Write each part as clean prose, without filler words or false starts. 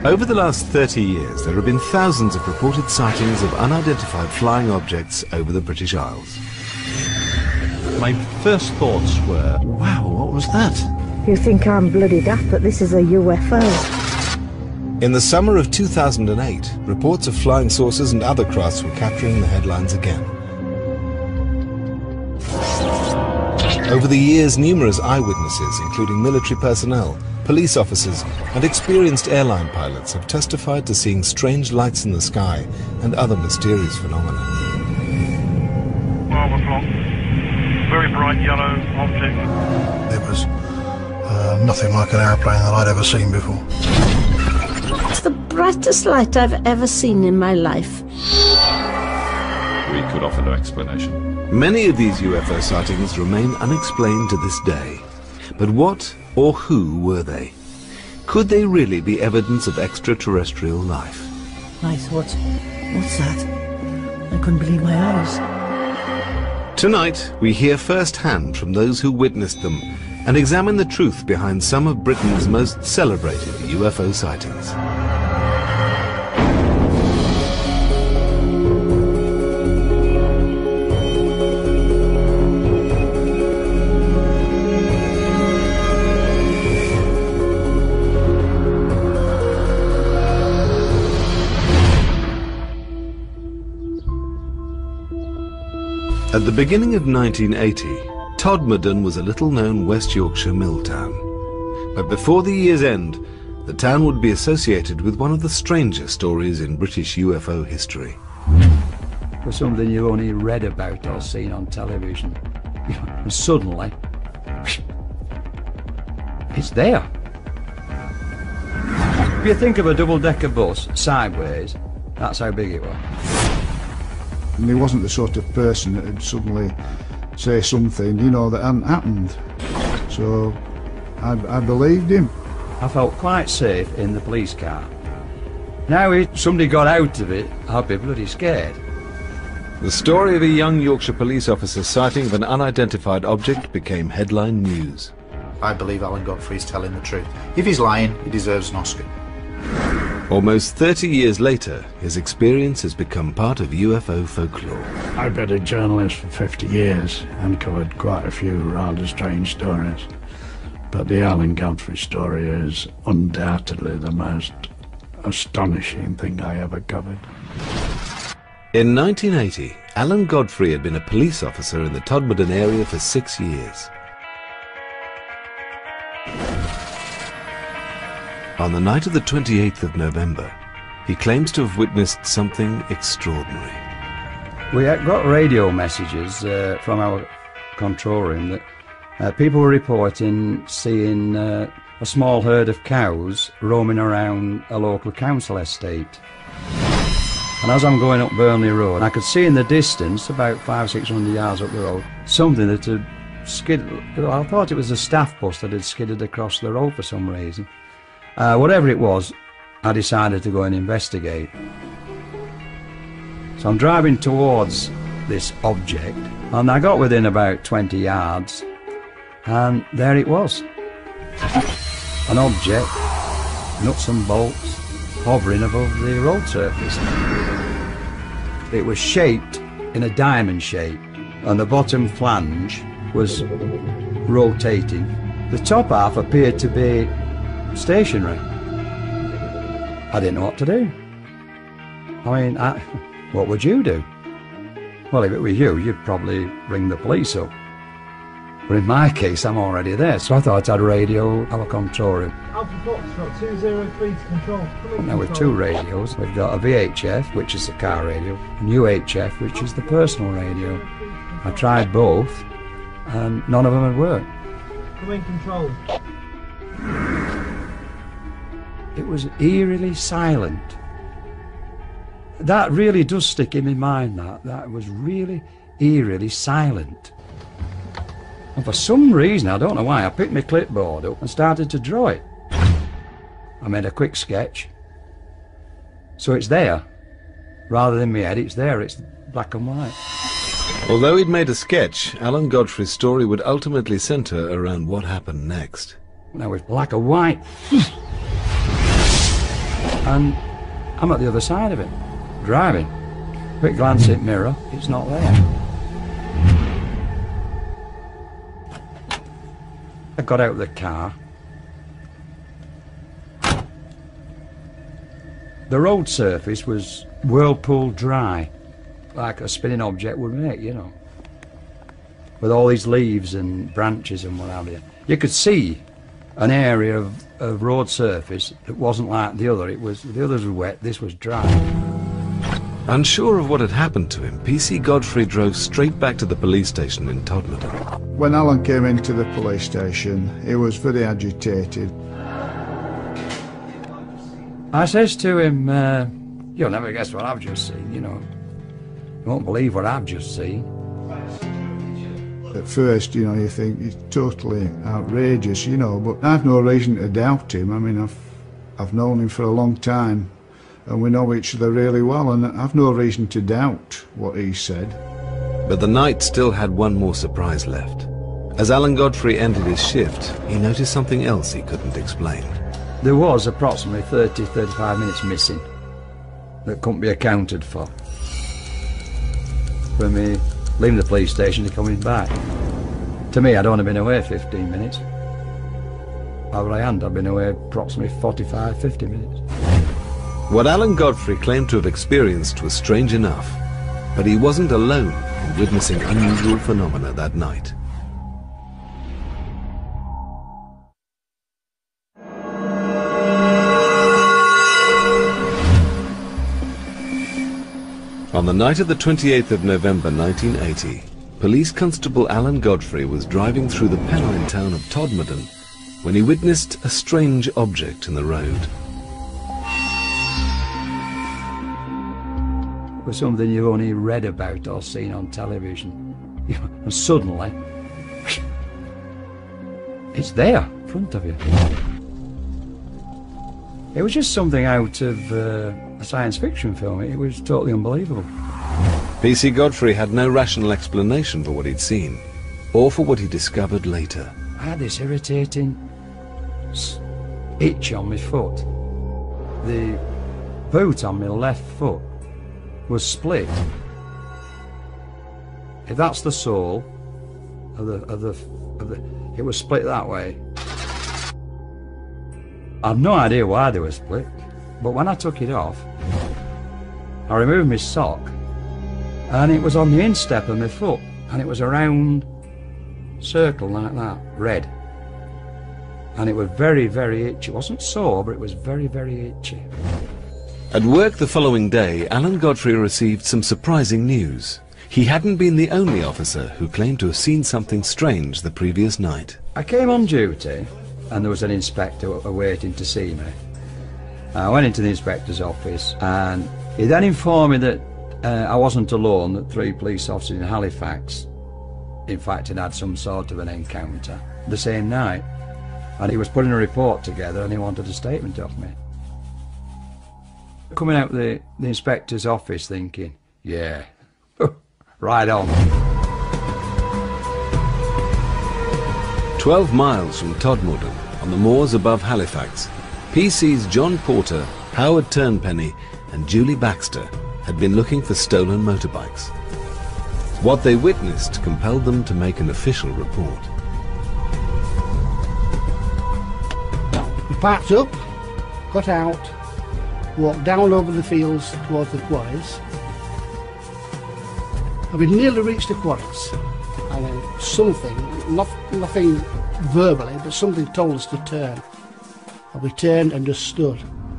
Over the last 30 years, there have been thousands of reported sightings of unidentified flying objects over the British Isles. My first thoughts were, wow, what was that? You think I'm bloody daft, but this is a UFO. In the summer of 2008, reports of flying saucers and other crafts were capturing the headlines again. Over the years, numerous eyewitnesses, including military personnel, police officers and experienced airline pilots have testified to seeing strange lights in the sky and other mysterious phenomena. 12 o'clock, very bright yellow object. It was nothing like an airplane that I'd ever seen before. It's the brightest light I've ever seen in my life. We could offer no explanation. Many of these UFO sightings remain unexplained to this day. But what or who were they? Could they really be evidence of extraterrestrial life? I thought, what's that? I couldn't believe my eyes. Tonight, we hear firsthand from those who witnessed them and examine the truth behind some of Britain's most celebrated UFO sightings. At the beginning of 1980, Todmorden was a little-known West Yorkshire mill town. But before the year's end, the town would be associated with one of the stranger stories in British UFO history. For something you only read about or seen on television, and suddenly, it's there. If you think of a double-decker bus sideways, that's how big it was. And he wasn't the sort of person that would suddenly say something, you know, that hadn't happened. So I believed him. I felt quite safe in the police car. Now if somebody got out of it, I'd be bloody scared. The story of a young Yorkshire police officer's sighting of an unidentified object became headline news. I believe Alan Godfrey's telling the truth. If he's lying, he deserves an Oscar. Almost 30 years later, his experience has become part of UFO folklore. I've been a journalist for 50 years and covered quite a few rather strange stories. But the Alan Godfrey story is undoubtedly the most astonishing thing I ever covered. In 1980, Alan Godfrey had been a police officer in the Todmorden area for 6 years. On the night of the 28th of November, he claims to have witnessed something extraordinary. We got radio messages from our control room that people were reporting seeing a small herd of cows roaming around a local council estate. And as I'm going up Burnley Road, I could see in the distance, about 500-600 yards up the road, something that had skidded. I thought it was a staff bus that had skidded across the road for some reason. Whatever it was, I decided to go and investigate. So I'm driving towards this object, and I got within about 20 yards, and there it was. An object, nuts and bolts, hovering above the road surface. It was shaped in a diamond shape, and the bottom flange was rotating. The top half appeared to be stationary. I didn't know what to do. I mean, what would you do? Well, if it were you, you'd probably ring the police up. But in my case, I'm already there, so I thought I'd radio our control room. Alpha Foxtrot 203 to control. Now with two radios, we've got a VHF, which is the car radio, and UHF, which is the personal radio. I tried both, and none of them had worked. Come in, control. It was eerily silent. That really does stick in my mind, that was really eerily silent. And for some reason, I don't know why, I picked my clipboard up and started to draw it. I made a quick sketch. So it's there. Rather than my head, it's there, it's black and white. Although he'd made a sketch, Alan Godfrey's story would ultimately centre around what happened next. Now it's black and white. and I'm at the other side of it, driving. Quick glance at mirror, it's not there. I got out of the car. The road surface was whirlpool dry, like a spinning object would make, you know, with all these leaves and branches and what have you. You could see an area of road surface that wasn't like the other. The others were wet, this was dry. Unsure of what had happened to him, PC Godfrey drove straight back to the police station in Todmorden. When Alan came into the police station, he was very agitated. I says to him, you'll never guess what I've just seen, you know. You won't believe what I've just seen. At first, you know, you think he's totally outrageous, you know, but I've no reason to doubt him. I mean, I've known him for a long time, and we know each other really well, and I've no reason to doubt what he said. But the night still had one more surprise left. As Alan Godfrey ended his shift, he noticed something else he couldn't explain. There was approximately 30-35 minutes missing that couldn't be accounted for. From me leaving the police station to coming back. To me, I'd only been away 15 minutes. Over I had, I'd been away approximately 45-50 minutes. What Alan Godfrey claimed to have experienced was strange enough, but he wasn't alone in witnessing unusual phenomena that night. On the night of the 28th of November 1980, Police Constable Alan Godfrey was driving through the Pennine town of Todmorden when he witnessed a strange object in the road. It was something you've only read about or seen on television. And suddenly, it's there, in front of you. It was just something out of a science fiction film. It was totally unbelievable. PC Godfrey had no rational explanation for what he'd seen, or for what he discovered later. I had this irritating itch on my foot. The boot on my left foot was split. If that's the sole of the, it was split that way. I had no idea why they were split, but when I took it off, I removed my sock, and it was on the instep of my foot, and it was a round circle like that, red. And it was very, very itchy. It wasn't sore, but it was very, very itchy. At work the following day, Alan Godfrey received some surprising news. He hadn't been the only officer who claimed to have seen something strange the previous night. I came on duty, and there was an inspector waiting to see me. I went into the inspector's office, and he then informed me that I wasn't alone, that 3 police officers in Halifax, in fact, had some sort of an encounter the same night. And he was putting a report together, and he wanted a statement of me. Coming out the inspector's office thinking, yeah, right on. 12 miles from Todmorden, on the moors above Halifax, PC's John Porter, Howard Turnpenny and Julie Baxter had been looking for stolen motorbikes. What they witnessed compelled them to make an official report. We parked up, got out, walked down over the fields towards the quarries, and we nearly reached the quarries, and then something, nothing verbally, but something told us to turn, and we turned and just stood.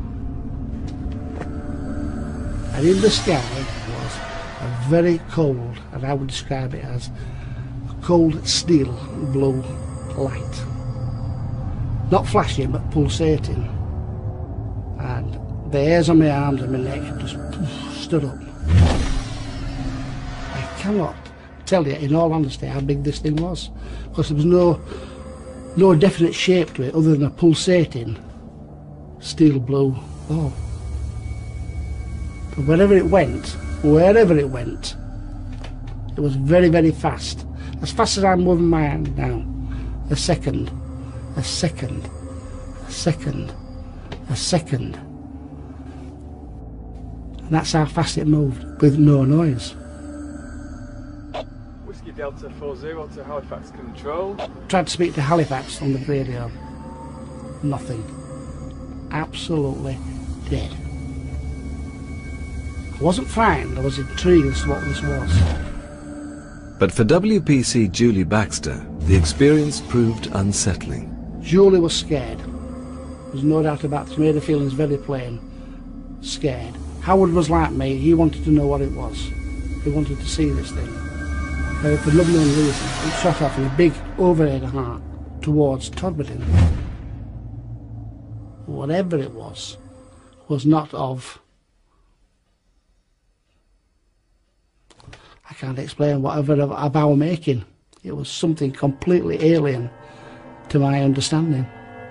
And in the sky was a very cold, and I would describe it as a cold steel blue light. Not flashing, but pulsating. And the hairs on my arms and my neck just stood up. I cannot tell you, in all honesty, how big this thing was, because there was no definite shape to it other than a pulsating steel blue ball. But wherever it went, it was very, very fast. As fast as I'm moving my hand now. A second, a second, a second, a second. that's how fast it moved, with no noise. Whiskey Delta 40 to Halifax Control. Tried to speak to Halifax on the radio. Nothing. Absolutely dead. I wasn't frightened, I was intrigued as to what this was. But for WPC Julie Baxter, the experience proved unsettling. Julie was scared. There's no doubt about it. She made her feelings very plain. Scared. Howard was like me. He wanted to know what it was. He wanted to see this thing. For no known reason, it shot off in a big overhead heart towards Todmorden. Whatever it was not of... I can't explain whatever of our making. It was something completely alien to my understanding.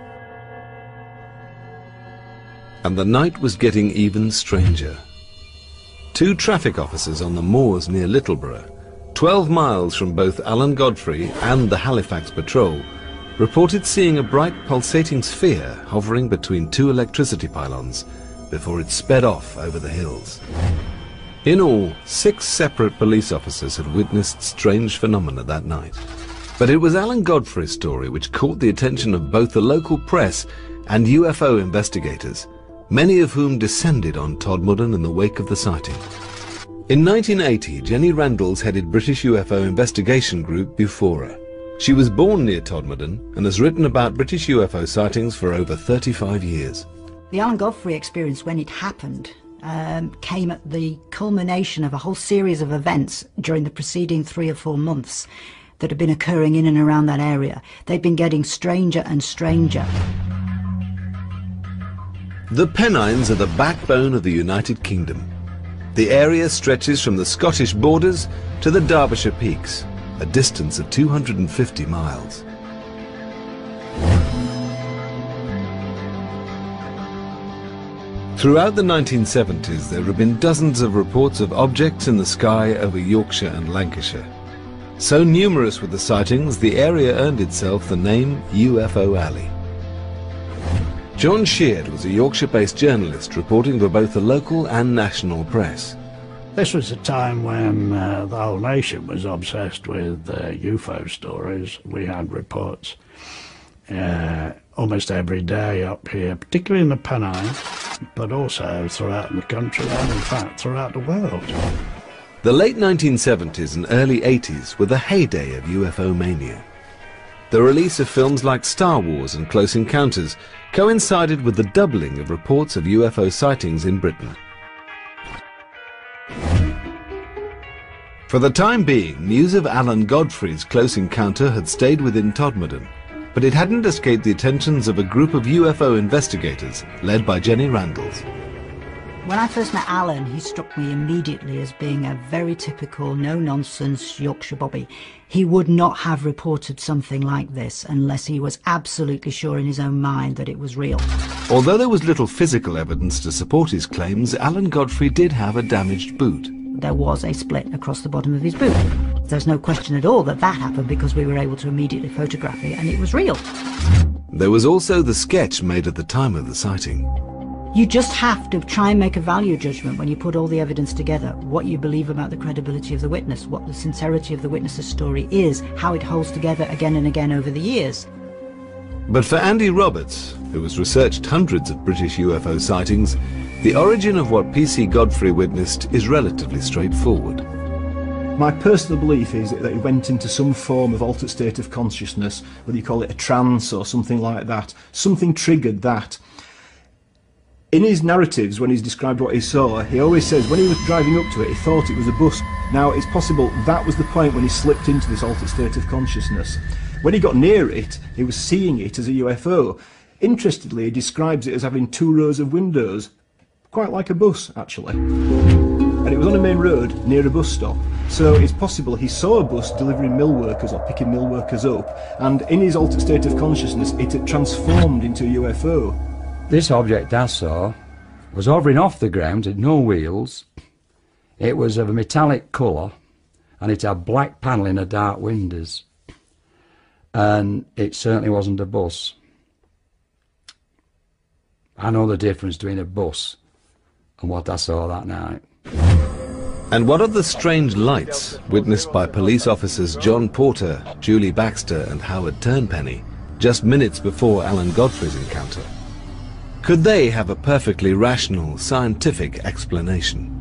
And the night was getting even stranger. 2 traffic officers on the moors near Littleborough, 12 miles from both Alan Godfrey and the Halifax patrol, reported seeing a bright pulsating sphere hovering between 2 electricity pylons before it sped off over the hills. In all, 6 separate police officers had witnessed strange phenomena that night. But it was Alan Godfrey's story which caught the attention of both the local press and UFO investigators, many of whom descended on Todmorden in the wake of the sighting. In 1980, Jenny Randalls headed British UFO investigation group Bufora. She was born near Todmorden and has written about British UFO sightings for over 35 years. The Alan Godfrey experience, when it happened, came at the culmination of a whole series of events during the preceding 3 or 4 months that had been occurring in and around that area. They'd been getting stranger and stranger. The Pennines are the backbone of the United Kingdom. The area stretches from the Scottish borders to the Derbyshire Peaks, a distance of 250 miles. Throughout the 1970s, there have been dozens of reports of objects in the sky over Yorkshire and Lancashire. So numerous were the sightings, the area earned itself the name UFO Alley. John Sheard was a Yorkshire-based journalist reporting for both the local and national press. This was a time when the whole nation was obsessed with UFO stories. We had reports almost every day up here, particularly in the Pennines, but also throughout the country and in fact throughout the world. The late 1970s and early 80s were the heyday of UFO mania. The release of films like Star Wars and Close Encounters coincided with the doubling of reports of UFO sightings in Britain. For the time being, news of Alan Godfrey's close encounter had stayed within Todmorden, but it hadn't escaped the attentions of a group of UFO investigators led by Jenny Randalls. When I first met Alan, he struck me immediately as being a very typical, no-nonsense Yorkshire bobby. He would not have reported something like this unless he was absolutely sure in his own mind that it was real. Although there was little physical evidence to support his claims, Alan Godfrey did have a damaged boot. There was a split across the bottom of his boot. There's no question at all that that happened because we were able to immediately photograph it and it was real. There was also the sketch made at the time of the sighting. You just have to try and make a value judgment when you put all the evidence together, what you believe about the credibility of the witness, what the sincerity of the witness's story is, how it holds together again and again over the years. But for Andy Roberts, who has researched hundreds of British UFO sightings, the origin of what PC Godfrey witnessed is relatively straightforward. My personal belief is that he went into some form of altered state of consciousness, whether you call it a trance or something like that. Something triggered that. In his narratives, when he's described what he saw, he always says when he was driving up to it, he thought it was a bus. Now, it's possible that was the point when he slipped into this altered state of consciousness. When he got near it, he was seeing it as a UFO. Interestingly, he describes it as having 2 rows of windows, quite like a bus, actually. And it was on a main road near a bus stop. So it's possible he saw a bus delivering mill workers or picking mill workers up, and in his altered state of consciousness, it had transformed into a UFO. This object I saw was hovering off the ground, had no wheels. It was of a metallic colour and it had black panelling and dark windows. And it certainly wasn't a bus. I know the difference between a bus and what I saw that night. And what of the strange lights witnessed by police officers John Porter, Julie Baxter and Howard Turnpenny just minutes before Alan Godfrey's encounter? Could they have a perfectly rational, scientific explanation?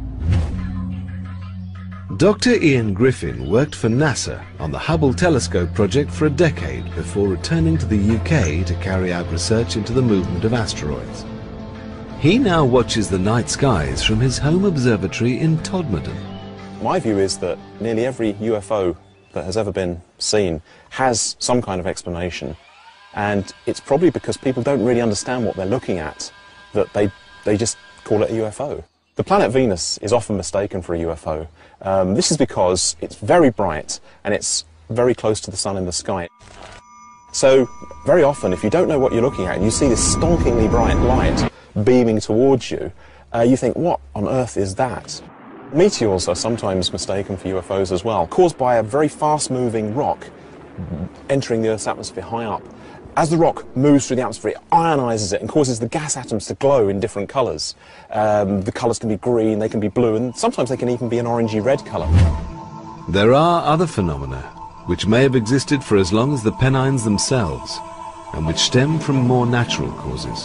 Dr. Ian Griffin worked for NASA on the Hubble telescope project for a decade before returning to the UK to carry out research into the movement of asteroids. He now watches the night skies from his home observatory in Todmorden. My view is that nearly every UFO that has ever been seen has some kind of explanation, and it's probably because people don't really understand what they're looking at that they just call it a UFO. The planet Venus is often mistaken for a UFO. This is because it's very bright and it's very close to the sun in the sky. So very often, if you don't know what you're looking at and you see this stonkingly bright light beaming towards you, you think, what on earth is that? Meteors are sometimes mistaken for UFOs as well, caused by a very fast-moving rock entering the Earth's atmosphere high up. As the rock moves through the atmosphere, it ionizes it and causes the gas atoms to glow in different colours. The colours can be green, they can be blue, and sometimes they can even be an orangey red colour. There are other phenomena which may have existed for as long as the Pennines themselves, and which stem from more natural causes.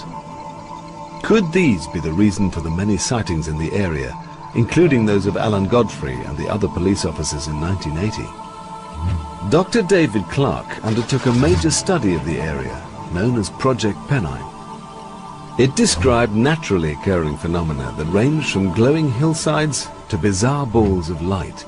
Could these be the reason for the many sightings in the area, including those of Alan Godfrey and the other police officers in 1980? Dr. David Clarke undertook a major study of the area, known as Project Pennine. It described naturally occurring phenomena that ranged from glowing hillsides to bizarre balls of light.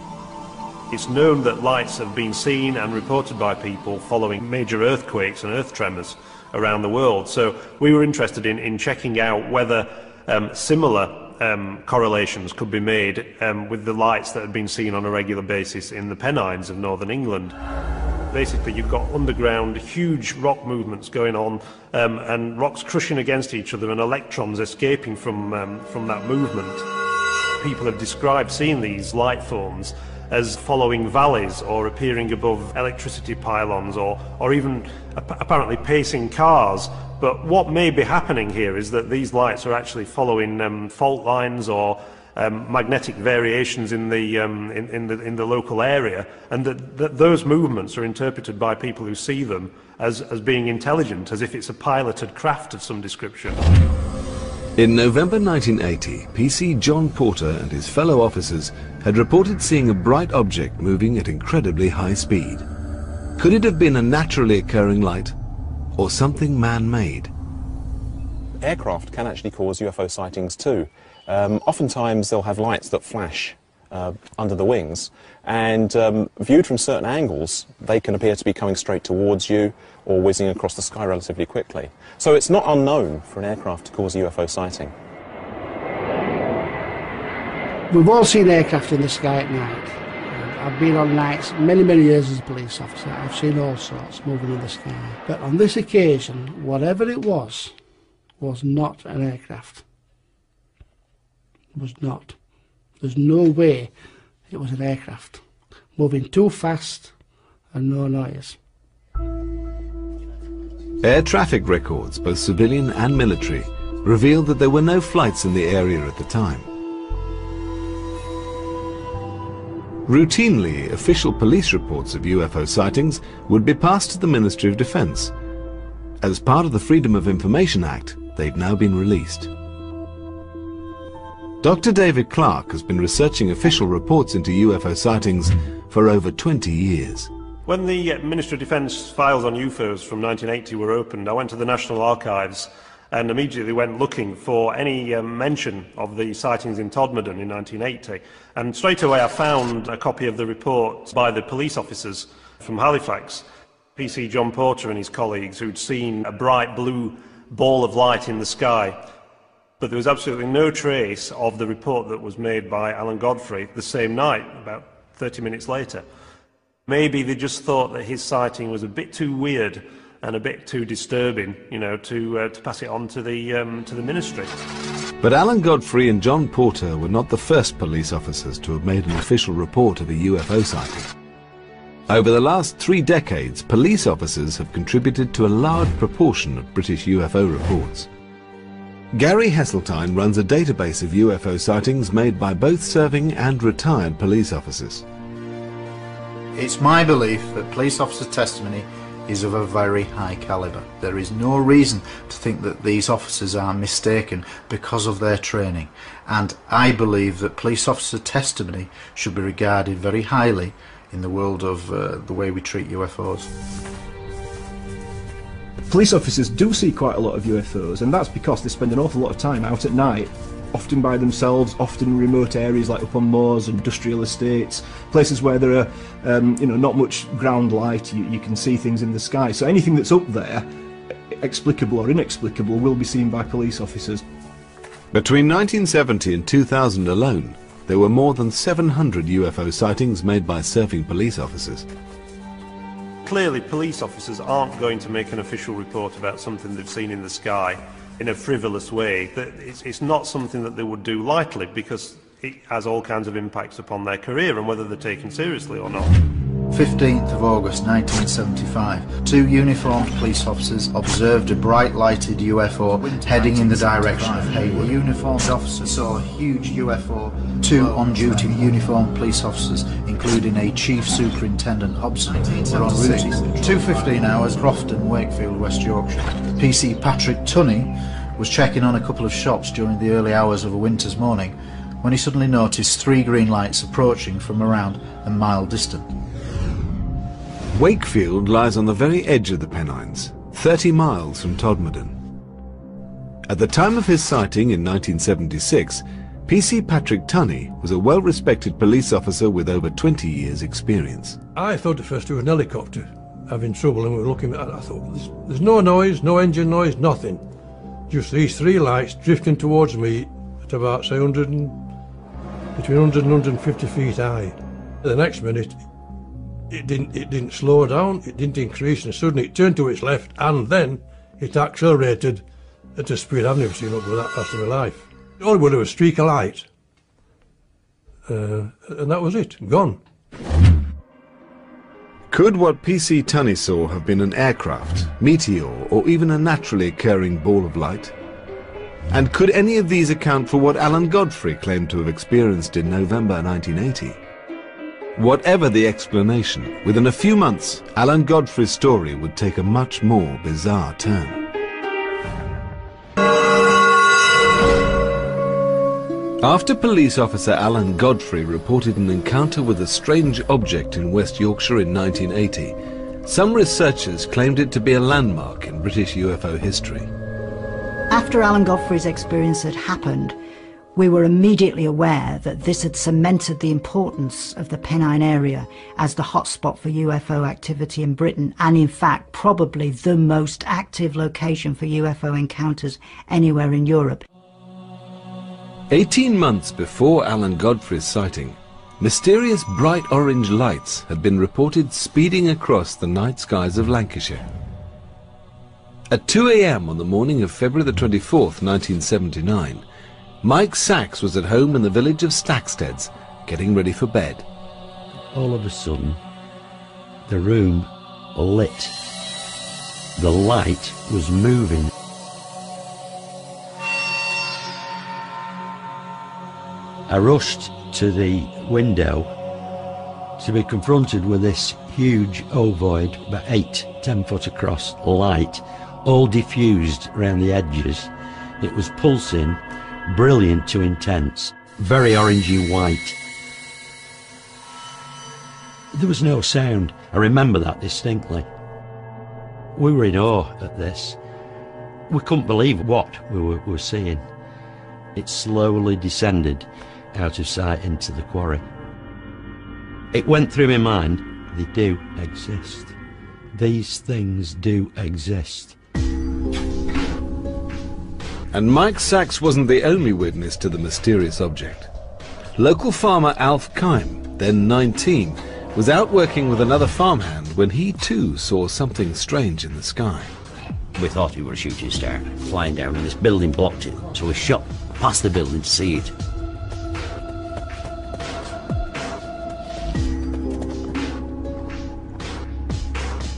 It's known that lights have been seen and reported by people following major earthquakes and earth tremors around the world. So we were interested in checking out whether similar correlations could be made with the lights that had been seen on a regular basis in the Pennines of northern England. Basically, you've got underground huge rock movements going on and rocks crushing against each other and electrons escaping from that movement. People have described seeing these light forms as following valleys or appearing above electricity pylons or even apparently pacing cars. But what may be happening here is that these lights are actually following fault lines or magnetic variations in the local area, and that those movements are interpreted by people who see them as being intelligent, as if it's a piloted craft of some description. In November 1980, PC John Porter and his fellow officers had reported seeing a bright object moving at incredibly high speed. Could it have been a naturally occurring light, or something man-made? Aircraft can actually cause UFO sightings too. Oftentimes they'll have lights that flash under the wings, and viewed from certain angles they can appear to be coming straight towards you or whizzing across the sky relatively quickly. So it's not unknown for an aircraft to cause a UFO sighting. We've all seen aircraft in the sky at night. I've been on nights many years as a police officer. I've seen all sorts moving in the sky. But on this occasion, whatever it was not an aircraft. It was not. There's no way it was an aircraft. Moving too fast and no noise. Air traffic records, both civilian and military, revealed that there were no flights in the area at the time. Routinely, official police reports of UFO sightings would be passed to the Ministry of Defence. As part of the Freedom of Information Act, they've now been released. Dr. David Clarke has been researching official reports into UFO sightings for over 20 years. When the Ministry of Defence files on UFOs from 1980 were opened, I went to the National Archives and immediately went looking for any mention of the sightings in Todmorden in 1980. And straight away I found a copy of the report by the police officers from Halifax, PC John Porter and his colleagues, who'd seen a bright blue ball of light in the sky. But there was absolutely no trace of the report that was made by Alan Godfrey the same night, about 30 minutes later. Maybe they just thought that his sighting was a bit too weird and a bit too disturbing, you know, to pass it on to the ministry. But Alan Godfrey and John Porter were not the first police officers to have made an official report of a UFO sighting. Over the last 3 decades, police officers have contributed to a large proportion of British UFO reports. Gary Heseltine runs a database of UFO sightings made by both serving and retired police officers. It's my belief that police officer testimony is of a very high calibre. There is no reason to think that these officers are mistaken because of their training, and I believe that police officer testimony should be regarded very highly in the world of the way we treat UFOs. Police officers do see quite a lot of UFOs, and that's because they spend an awful lot of time out at night, often by themselves, often in remote areas like up on moors, industrial estates, places where there are not much ground light. You can see things in the sky, so anything that's up there, explicable or inexplicable, will be seen by police officers. Between 1970 and 2000 alone, there were more than 700 UFO sightings made by serving police officers. Clearly, police officers aren't going to make an official report about something they've seen in the sky in a frivolous way. It's not something that they would do lightly, because it has all kinds of impacts upon their career and whether they're taken seriously or not. 15th of August 1975, 2 uniformed police officers observed a bright lighted UFO heading in the direction of Hayward. A uniformed officer saw a huge UFO. 2 on-duty uniformed police officers, including a Chief Superintendent Hobson, were en route. 2:15 hours, Crofton, Wakefield, West Yorkshire. PC Patrick Tunney was checking on a couple of shops during the early hours of a winter's morning when he suddenly noticed 3 green lights approaching from around a mile distant. Wakefield lies on the very edge of the Pennines, 30 miles from Todmorden. At the time of his sighting in 1976, PC Patrick Tunney was a well-respected police officer with over 20 years' experience. I thought at first it was an helicopter having trouble, and we were looking at it. I thought, there's no noise, no engine noise, nothing. Just these 3 lights drifting towards me at about, say, between 100 and 150 feet high. The next minute, it didn't slow down, it didn't increase, and suddenly it turned to its left, and then it accelerated at a speed I've never seen up go that fast in my life. All it was a streak of light, and that was it, gone. Could what PC Tunney saw have been an aircraft, meteor, or even a naturally occurring ball of light? And could any of these account for what Alan Godfrey claimed to have experienced in November 1980? Whatever the explanation, within a few months, Alan Godfrey's story would take a much more bizarre turn. After police officer Alan Godfrey reported an encounter with a strange object in West Yorkshire in 1980, some researchers claimed it to be a landmark in British UFO history. After Alan Godfrey's experience had happened, we were immediately aware that this had cemented the importance of the Pennine area as the hotspot for UFO activity in Britain, and in fact probably the most active location for UFO encounters anywhere in Europe. 18 months before Alan Godfrey's sighting, mysterious bright orange lights had been reported speeding across the night skies of Lancashire. At 2 a.m. on the morning of February the 24th, 1979, Mike Sachs was at home in the village of Stacksteads, getting ready for bed. All of a sudden, the room lit. The light was moving. I rushed to the window to be confronted with this huge ovoid, about 8-10 foot across, light, all diffused around the edges. It was pulsing, brilliant to intense, very orangey white. There was no sound. I remember that distinctly. We were in awe at this. We couldn't believe what we were seeing. It slowly descended out of sight into the quarry. It went through my mind, they do exist. These things do exist. And Mike Sachs wasn't the only witness to the mysterious object. Local farmer Alf Kime, then 19, was out working with another farmhand when he too saw something strange in the sky. We thought we were a shooting star flying down, and this building blocked it, so we shot past the building to see it.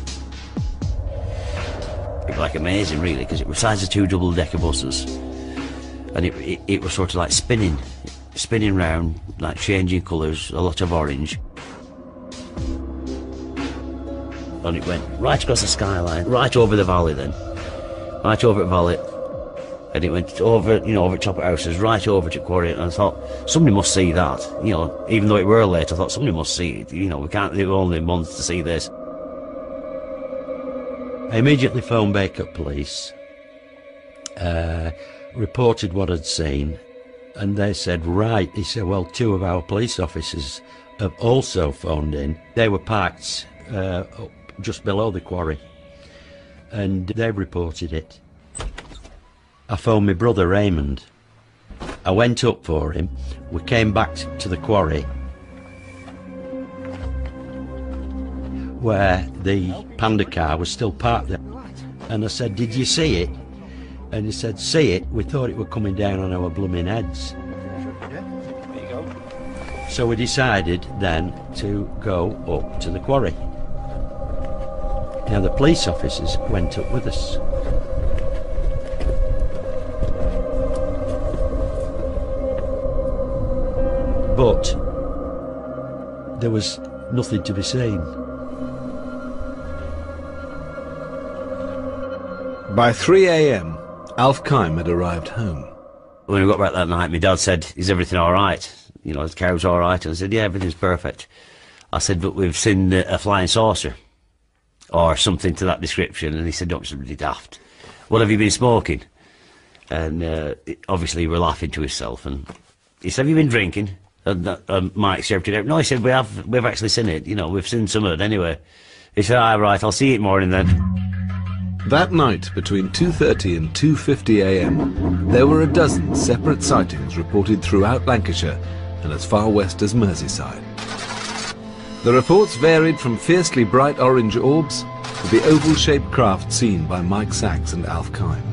It was like amazing, really, because it was the size of 2 double-decker buses. and it was sort of like spinning round, like changing colours, a lot of orange. And it went right across the skyline, right over the valley then, right over the valley, and it went over, you know, over top of houses, right over to quarry. And I thought, somebody must see that, you know, even though it were late, I thought somebody must see it, you know, we can't be the only ones to see this. I immediately phoned Baker Police, reported what I'd seen, and they said, right, he said, well, 2 of our police officers have also phoned in. They were parked just below the quarry, and they reported it. I phoned my brother Raymond. I went up for him. We came back to the quarry where the Panda car was still parked there. And I said, did you see it? And he said, see it? We thought it were coming down on our blooming heads. There you go. So we decided then to go up to the quarry. Now the police officers went up with us. But there was nothing to be seen. By 3 a.m, Alf Kime had arrived home. When we got back that night, my dad said, is everything all right? You know, the cow's all right? And I said, yeah, everything's perfect. I said, but we've seen a flying saucer, or something to that description. And he said, don't be somebody daft. What have you been smoking? And obviously he was laughing to himself. And he said, have you been drinking? And Mike shouted out, no, he said, we've actually seen it. You know, we've seen some of it anyway. He said, all right, I'll see you in the morning then. That night, between 2:30 and 2:50 a.m, there were a dozen separate sightings reported throughout Lancashire and as far west as Merseyside. The reports varied from fiercely bright orange orbs to the oval-shaped craft seen by Mike Sachs and Alf Kime.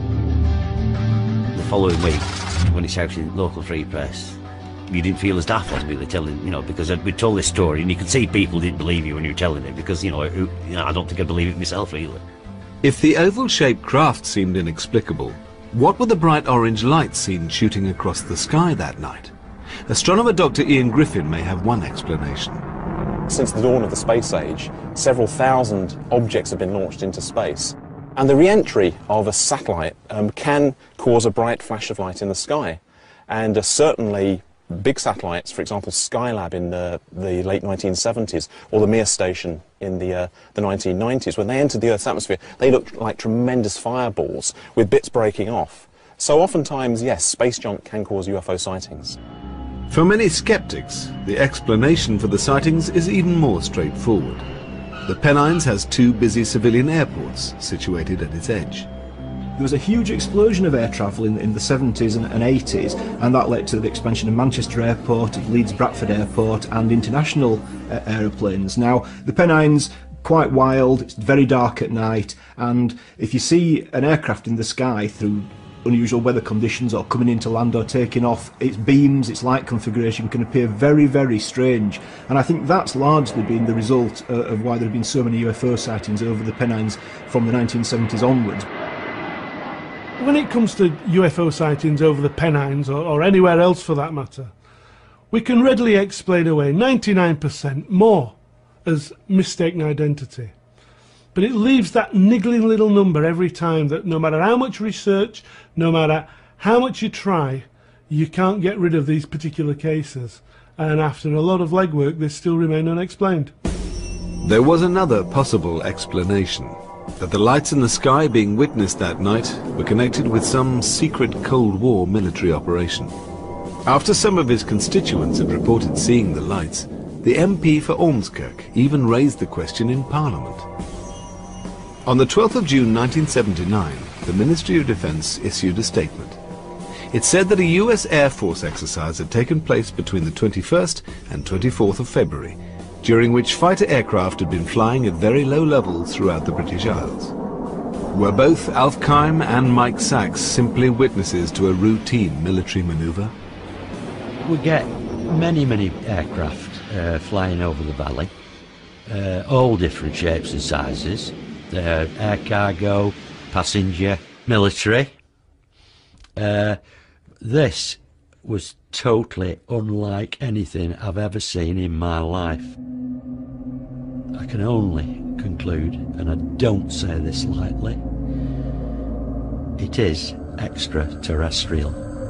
The following week, when he shouted in local free press, you didn't feel as daft as really telling, you know, because we told this story and you could see people didn't believe you when you were telling it, because, you know, I don't think I'd believe it myself, really. If the oval-shaped craft seemed inexplicable, what were the bright orange lights seen shooting across the sky that night? Astronomer Dr. Ian Griffin may have one explanation. Since the dawn of the space age, several thousand objects have been launched into space, and the re-entry of a satellite can cause a bright flash of light in the sky. And certainly big satellites, for example Skylab in the late 1970s, or the Mir station in the 1990s, when they entered the Earth's atmosphere, they looked like tremendous fireballs with bits breaking off. So oftentimes, yes, space junk can cause UFO sightings. For many skeptics, the explanation for the sightings is even more straightforward. The Pennines has 2 busy civilian airports situated at its edge. There was a huge explosion of air travel in the 70s and 80s, and that led to the expansion of Manchester Airport, of Leeds Bradford Airport, and international aeroplanes. Now, the Pennines, quite wild, it's very dark at night, and if you see an aircraft in the sky through unusual weather conditions or coming into land or taking off, its beams, its light configuration can appear very, very strange. And I think that's largely been the result of why there have been so many UFO sightings over the Pennines from the 1970s onwards. When it comes to UFO sightings over the Pennines, or anywhere else for that matter, we can readily explain away 99% more as mistaken identity. But it leaves that niggling little number every time that no matter how much research, no matter how much you try, you can't get rid of these particular cases. And after a lot of legwork, they still remain unexplained. There was another possible explanation, that the lights in the sky being witnessed that night were connected with some secret Cold War military operation. After some of his constituents had reported seeing the lights, the MP for Ormskirk even raised the question in Parliament. On the 12th of June 1979, the Ministry of Defence issued a statement. It said that a US Air Force exercise had taken place between the 21st and 24th of February, during which fighter aircraft had been flying at very low levels throughout the British Isles. Were both Alf Kime and Mike Sachs simply witnesses to a routine military manoeuvre? We get many aircraft flying over the valley, all different shapes and sizes. Air cargo, passenger, military. This was totally unlike anything I've ever seen in my life. I can only conclude, and I don't say this lightly, it is extraterrestrial.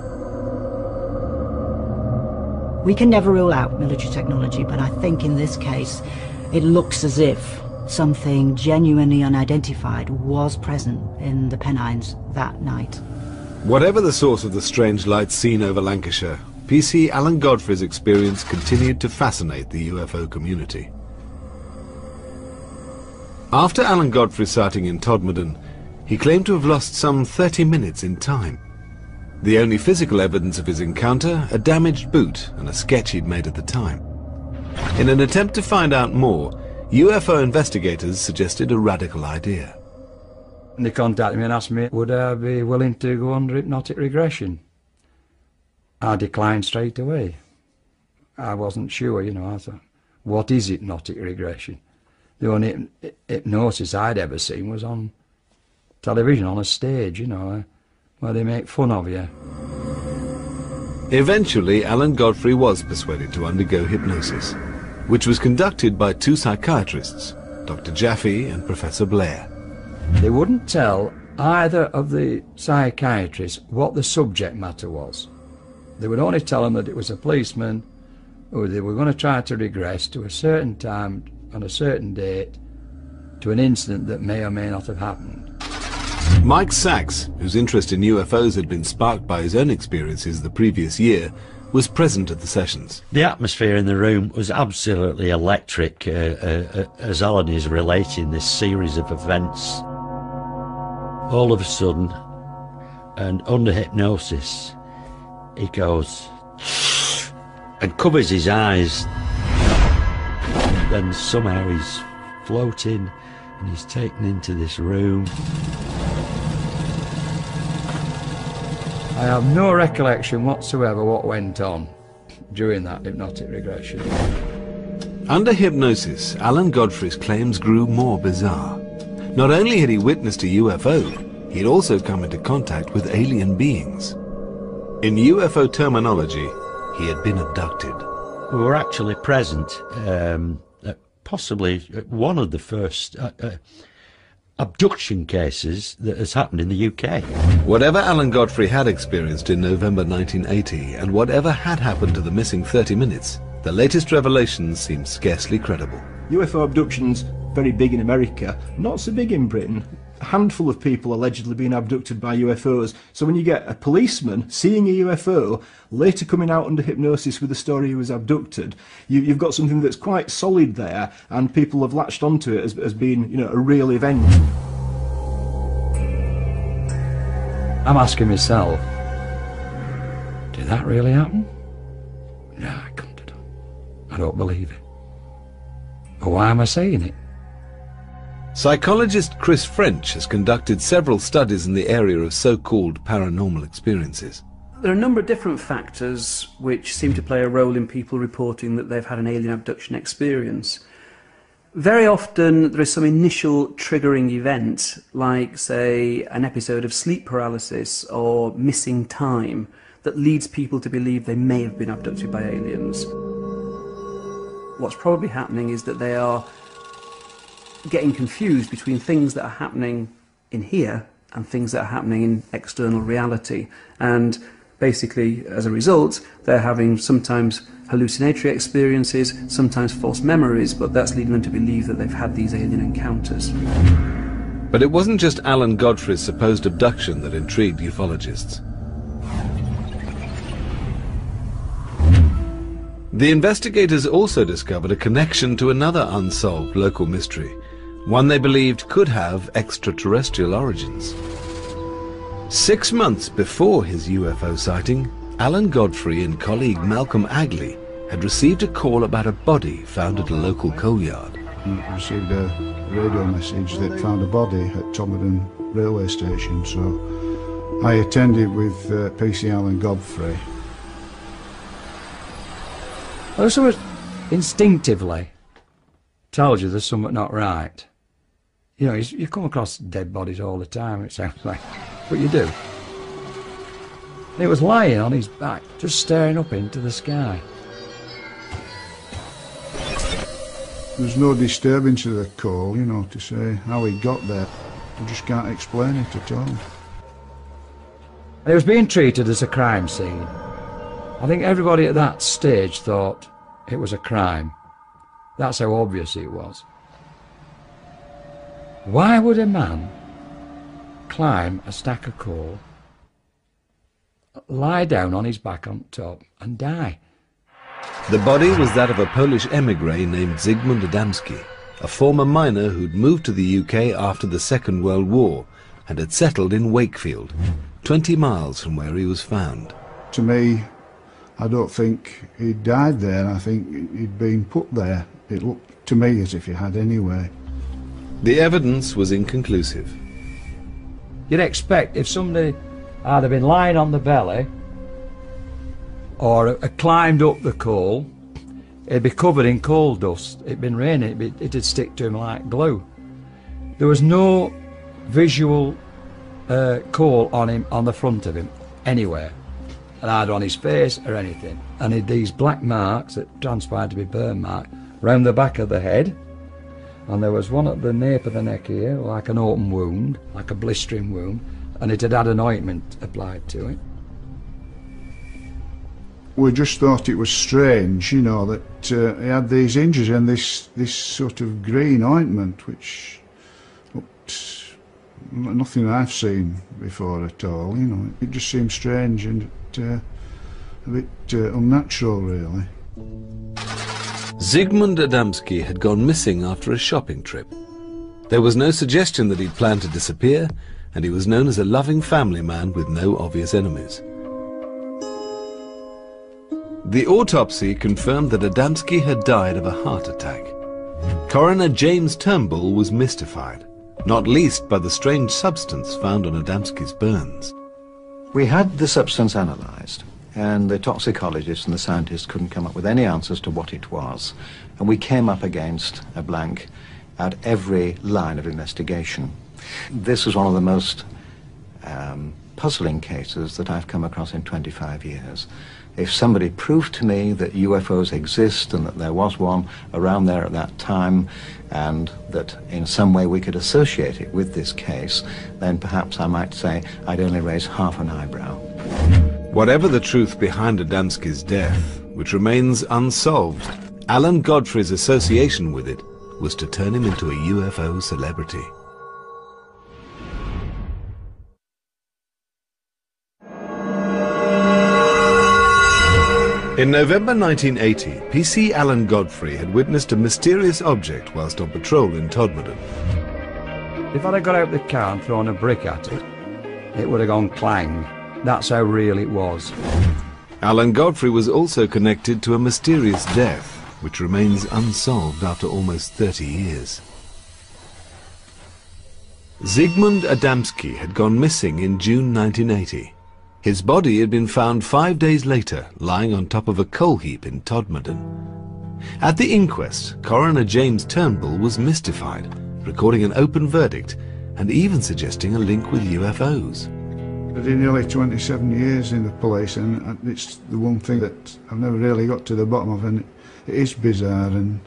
We can never rule out military technology, but I think in this case it looks as if something genuinely unidentified was present in the Pennines that night. Whatever the source of the strange lights seen over Lancashire, PC Alan Godfrey's experience continued to fascinate the UFO community. After Alan Godfrey's sighting in Todmorden, he claimed to have lost some 30 minutes in time. The only physical evidence of his encounter, a damaged boot and a sketch he'd made at the time. In an attempt to find out more, UFO investigators suggested a radical idea. They contacted me and asked me, would I be willing to go under hypnotic regression? I declined straight away. I wasn't sure, you know. I thought, what is hypnotic regression? The only hypnosis I'd ever seen was on television, on a stage, you know, where they make fun of you. Eventually, Alan Godfrey was persuaded to undergo hypnosis, which was conducted by two psychiatrists, Dr. Jaffe and Professor Blair. They wouldn't tell either of the psychiatrists what the subject matter was. They would only tell them that it was a policeman who they were going to try to regress to a certain time on a certain date to an incident that may or may not have happened. Mike Sachs, whose interest in UFOs had been sparked by his own experiences the previous year, was present at the sessions. The atmosphere in the room was absolutely electric as Alan is relating this series of events. All of a sudden, and under hypnosis, he goes and covers his eyes. Then somehow he's floating and he's taken into this room. I have no recollection whatsoever what went on during that hypnotic regression. Under hypnosis, Alan Godfrey's claims grew more bizarre. Not only had he witnessed a UFO, he'd also come into contact with alien beings. In UFO terminology, he had been abducted. We were actually present, possibly one of the first abduction cases that has happened in the UK. Whatever Alan Godfrey had experienced in November 1980, and whatever had happened to the missing 30 minutes, the latest revelations seem scarcely credible. UFO abductions, very big in America, not so big in Britain. A handful of people allegedly being abducted by UFOs. So when you get a policeman seeing a UFO, later coming out under hypnosis with the story he was abducted, you've got something that's quite solid there, and people have latched onto it as being, you know, a real event. I'm asking myself, did that really happen? No, I couldn't have done. I don't believe it. But why am I saying it? Psychologist Chris French has conducted several studies in the area of so-called paranormal experiences. There are a number of different factors which seem to play a role in people reporting that they've had an alien abduction experience. Very often there is some initial triggering event, like, say, an episode of sleep paralysis or missing time, that leads people to believe they may have been abducted by aliens. What's probably happening is that they are getting confused between things that are happening in here and things that are happening in external reality, and basically as a result they're having sometimes hallucinatory experiences, sometimes false memories, but that's leading them to believe that they've had these alien encounters. But it wasn't just Alan Godfrey's supposed abduction that intrigued ufologists. The investigators also discovered a connection to another unsolved local mystery, one they believed could have extraterrestrial origins. 6 months before his UFO sighting, Alan Godfrey and colleague Malcolm Agley had received a call about a body found at a local coal yard. We received a radio message that found a body at Todmorden railway station, so I attended with PC Alan Godfrey. Well, someone instinctively tells you there's something not right. You know, you come across dead bodies all the time, it sounds like, but you do. He was lying on his back, just staring up into the sky. There's no disturbance of the call, you know, to say how he got there. I just can't explain it at all. It was being treated as a crime scene. I think everybody at that stage thought it was a crime. That's how obvious it was. Why would a man climb a stack of coal, lie down on his back on top and die? The body was that of a Polish emigre named Zygmunt Adamski, a former miner who'd moved to the UK after the Second World War and had settled in Wakefield, 20 miles from where he was found. To me, I don't think he died there. I think he'd been put there. It looked to me as if he had anyway. The evidence was inconclusive. You'd expect if somebody had been lying on the belly or climbed up the coal, it'd be covered in coal dust. It'd been raining, it'd stick to him like glue. There was no visual coal on him, on the front of him, anywhere, either on his face or anything. And he had these black marks that transpired to be burn marks round the back of the head, and there was one at the nape of the neck here, like an open wound, like a blistering wound, and it had had an ointment applied to it. We just thought it was strange, you know, that he had these injuries and this sort of green ointment, which looked nothing I've seen before at all, you know. It just seemed strange and a bit unnatural, really. Zygmunt Adamski had gone missing after a shopping trip. There was no suggestion that he'd planned to disappear, and he was known as a loving family man with no obvious enemies. The autopsy confirmed that Adamski had died of a heart attack. Coroner James Turnbull was mystified, not least by the strange substance found on Adamski's burns. We had the substance analysed, and the toxicologists and the scientists couldn't come up with any answers to what it was, and we came up against a blank at every line of investigation. This was one of the most puzzling cases that I've come across in 25 years. If somebody proved to me that UFOs exist and that there was one around there at that time, and that in some way we could associate it with this case, then perhaps I might say I'd only raise half an eyebrow. Whatever the truth behind Adamski's death, which remains unsolved, Alan Godfrey's association with it was to turn him into a UFO celebrity. In November 1980, PC Alan Godfrey had witnessed a mysterious object whilst on patrol in Todmorden. If I'd have got out the car and thrown a brick at it, it would have gone clang. That's how real it was. Alan Godfrey was also connected to a mysterious death, which remains unsolved after almost 30 years. Zygmunt Adamski had gone missing in June 1980. His body had been found 5 days later, lying on top of a coal heap in Todmorden. At the inquest, Coroner James Turnbull was mystified, recording an open verdict and even suggesting a link with UFOs. I did nearly 27 years in the police, and it's the one thing that I've never really got to the bottom of, and it is bizarre, and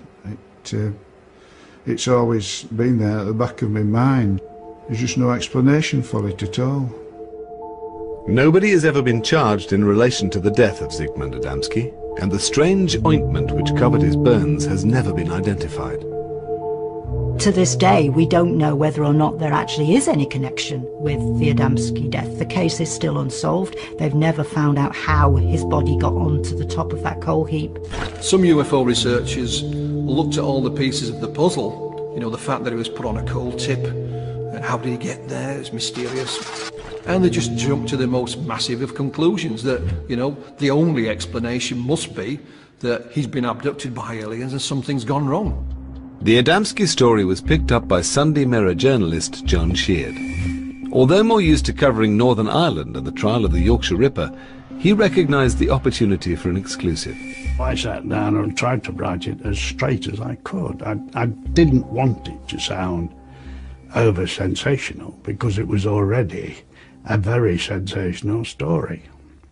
it's always been there at the back of my mind. There's just no explanation for it at all. Nobody has ever been charged in relation to the death of Zygmunt Adamski, and the strange ointment which covered his burns has never been identified. To this day, we don't know whether or not there actually is any connection with the Adamski death. The case is still unsolved. They've never found out how his body got onto the top of that coal heap. Some UFO researchers looked at all the pieces of the puzzle. You know, the fact that it was put on a coal tip, and how did he get there? It's mysterious. And they just jumped to the most massive of conclusions, that, you know, the only explanation must be that he's been abducted by aliens and something's gone wrong. The Adamski story was picked up by Sunday Mirror journalist John Sheard. Although more used to covering Northern Ireland and the trial of the Yorkshire Ripper, he recognised the opportunity for an exclusive. I sat down and tried to write it as straight as I could. I didn't want it to sound over-sensational, because it was already a very sensational story.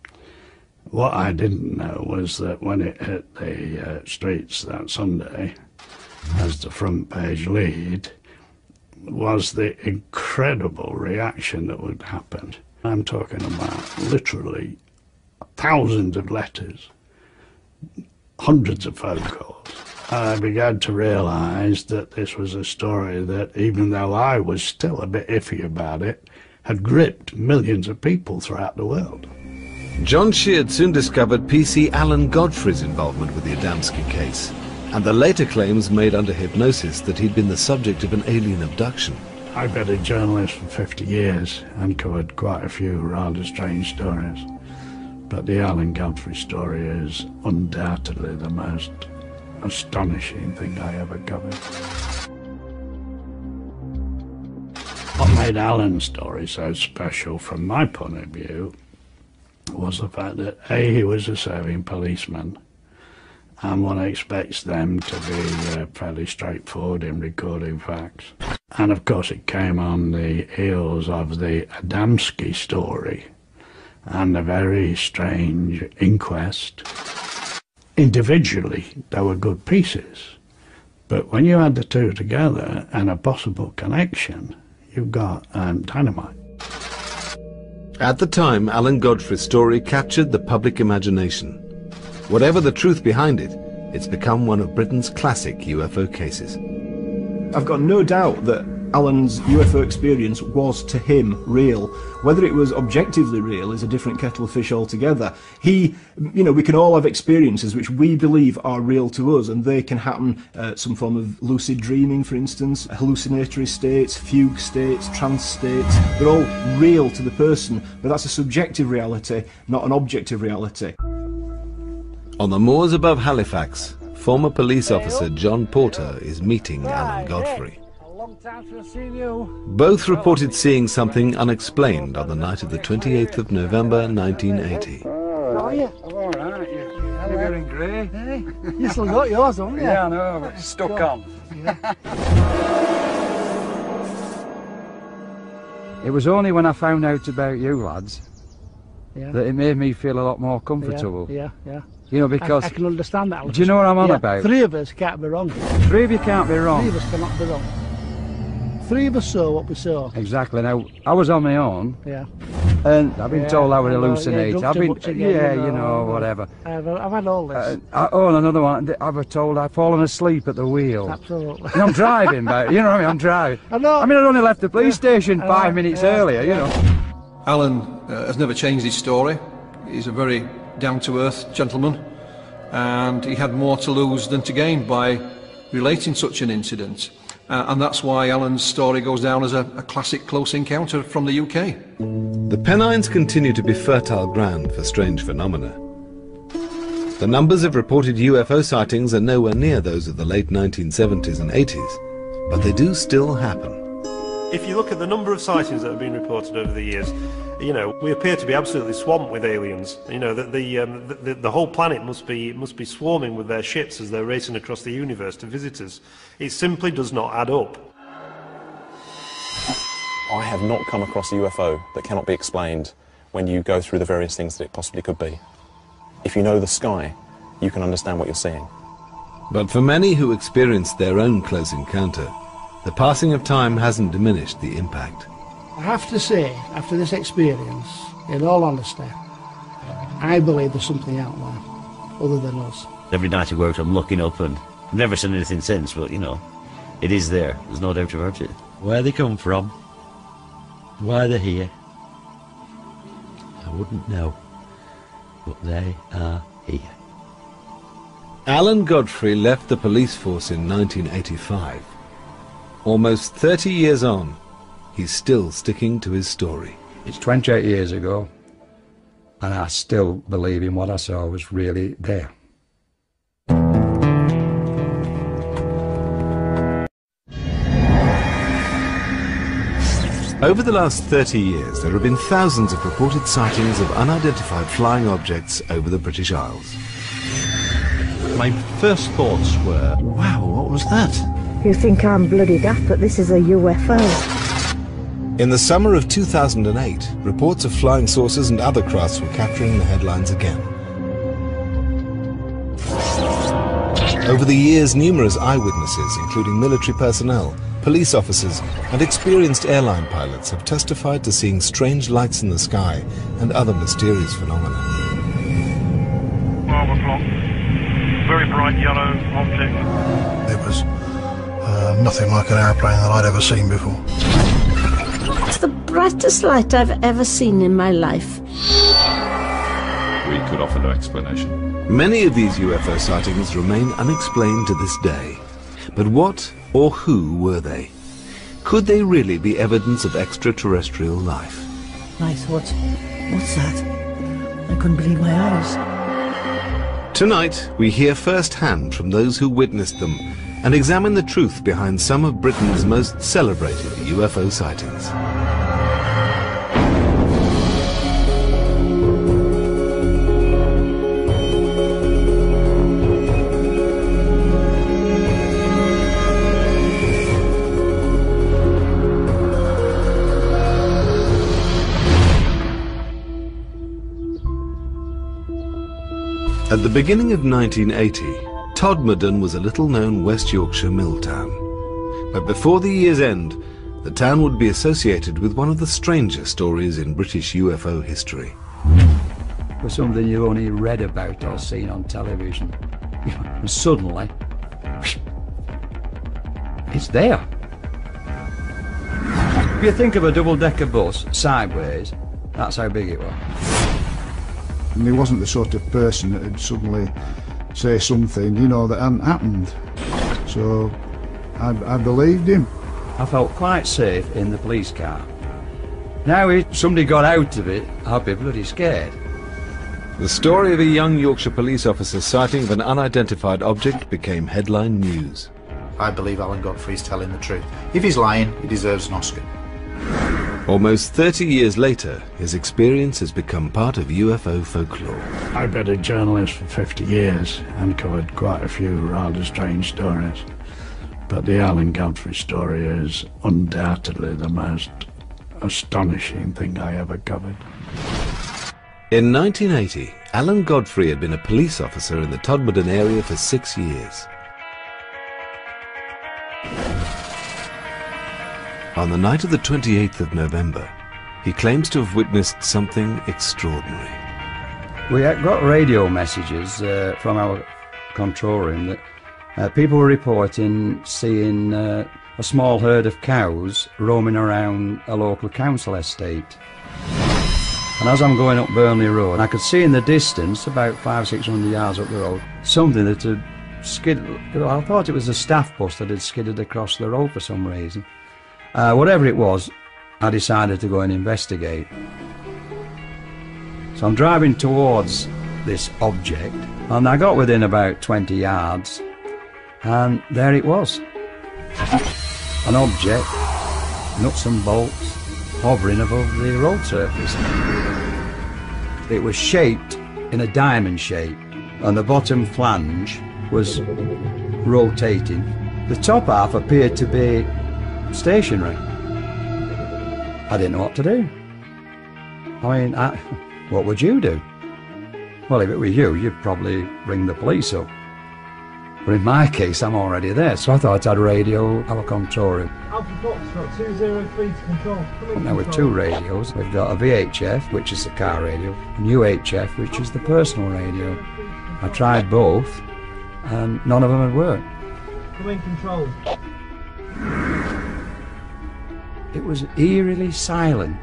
What I didn't know was that when it hit the streets that Sunday, as the front page lead, was the incredible reaction that would happen. I'm talking about literally thousands of letters, hundreds of phone calls. I began to realise that this was a story that, even though I was still a bit iffy about it, had gripped millions of people throughout the world. John Sheard soon discovered PC Alan Godfrey's involvement with the Adamski case, and the later claims made under hypnosis that he'd been the subject of an alien abduction. I've been a journalist for 50 years and covered quite a few rather strange stories, but the Alan Godfrey story is undoubtedly the most astonishing thing I ever covered. What made Alan's story so special from my point of view was the fact that A, he was a serving policeman, and one expects them to be fairly straightforward in recording facts. And of course it came on the heels of the Adamski story and a very strange inquest. Individually, they were good pieces, but when you add the two together and a possible connection, you've got dynamite. At the time, Alan Godfrey's story captured the public imagination. Whatever the truth behind it, it's become one of Britain's classic UFO cases. I've got no doubt that Alan's UFO experience was to him real. Whether it was objectively real is a different kettle of fish altogether. We can all have experiences which we believe are real to us, and they can happen some form of lucid dreaming, for instance, hallucinatory states, fugue states, trance states. They're all real to the person, but that's a subjective reality, not an objective reality. On the moors above Halifax, former police officer John Porter is meeting Alan Godfrey. Both reported seeing something unexplained on the night of the 28th of November 1980. Are you? I'm all right. You're getting grey. Hey, you still got yours, haven't you? Yeah, I know, but it's stuck on. Yeah. It was only when I found out about you lads Yeah. that it made me feel a lot more comfortable. Yeah. You know, because... I can understand that. Do you know what I'm on about? Three of us can't be wrong. Three of you can't be wrong. Three of us cannot be wrong. Three of us saw what we saw. Exactly. Now, I was on my own. Yeah. And I've been told I would Yeah, hallucinate. Whatever. I've had all this. And another one, I was told I've fallen asleep at the wheel. Absolutely. And I'm driving, but you know what I mean, I'm driving. I know. I mean, I'd only left the police station 5 minutes earlier, you know. Alan has never changed his story. He's a very down-to-earth gentleman, and he had more to lose than to gain by relating such an incident. And that's why Alan's story goes down as a classic close encounter from the UK. The Pennines continue to be fertile ground for strange phenomena. The numbers of reported UFO sightings are nowhere near those of the late 1970s and 80s, but they do still happen. If you look at the number of sightings that have been reported over the years, you know, we appear to be absolutely swamped with aliens. You know, that the whole planet must be swarming with their ships as they're racing across the universe to visit us. It simply does not add up. I have not come across a UFO that cannot be explained when you go through the various things that it possibly could be. If you know the sky, you can understand what you're seeing. But for many who experienced their own close encounter, the passing of time hasn't diminished the impact. I have to say, after this experience, in all honesty, I believe there's something out there other than us. Every night I go out, I'm looking up, and I've never seen anything since, but you know, it is there. There's no doubt about it. Where they come from, why they're here, I wouldn't know, but they are here. Alan Godfrey left the police force in 1985. Almost 30 years on, he's still sticking to his story. It's 28 years ago, and I still believe in what I saw was really there. Over the last 30 years, there have been thousands of reported sightings of unidentified flying objects over the British Isles. My first thoughts were, wow, what was that? You think I'm bloody daft, but this is a UFO. In the summer of 2008, reports of flying saucers and other crafts were capturing the headlines again. Over the years, numerous eyewitnesses, including military personnel, police officers and experienced airline pilots have testified to seeing strange lights in the sky and other mysterious phenomena. 12 o'clock, very bright yellow object. It was nothing like an airplane that I'd ever seen before. It's the brightest light I've ever seen in my life. We could offer no explanation. Many of these UFO sightings remain unexplained to this day. But what or who were they? Could they really be evidence of extraterrestrial life? I thought, what's that? I couldn't believe my eyes. Tonight, we hear firsthand from those who witnessed them and examine the truth behind some of Britain's most celebrated UFO sightings. At the beginning of 1980, Todmorden was a little-known West Yorkshire mill town. But before the year's end, the town would be associated with one of the stranger stories in British UFO history. It was something you only read about or seen on television. And suddenly, it's there. If you think of a double-decker bus sideways, that's how big it was. And he wasn't the sort of person that would suddenly say something, you know, that hadn't happened. So I believed him. I felt quite safe in the police car. Now if somebody got out of it, I'd be bloody scared. The story of a young Yorkshire police officer's sighting of an unidentified object became headline news. I believe Alan Godfrey's telling the truth. If he's lying, he deserves an Oscar. Almost 30 years later, his experience has become part of UFO folklore. I've been a journalist for 50 years and covered quite a few rather strange stories. But the Alan Godfrey story is undoubtedly the most astonishing thing I ever covered. In 1980, Alan Godfrey had been a police officer in the Todmorden area for 6 years. On the night of the 28th of November, he claims to have witnessed something extraordinary. We got radio messages from our control room that people were reporting seeing a small herd of cows roaming around a local council estate. And as I'm going up Burnley Road, I could see in the distance, about 500-600 yards up the road, something that had skidded. I thought it was a staff bus that had skidded across the road for some reason. Whatever it was, I decided to go and investigate. So I'm driving towards this object, and I got within about 20 yards, and there it was. An object, nuts and bolts, hovering above the road surface. It was shaped in a diamond shape, and the bottom flange was rotating. The top half appeared to be stationary. I didn't know what to do. I mean, what would you do? Well, if it were you, you'd probably ring the police up. But in my case, I'm already there, so I thought I'd radio our control room. Alpha Foxtrot 203 to control. Now with two radios, we've got a VHF, which is the car radio, and UHF, which is the personal radio. I tried both, and none of them had worked. Come in control. It was eerily silent.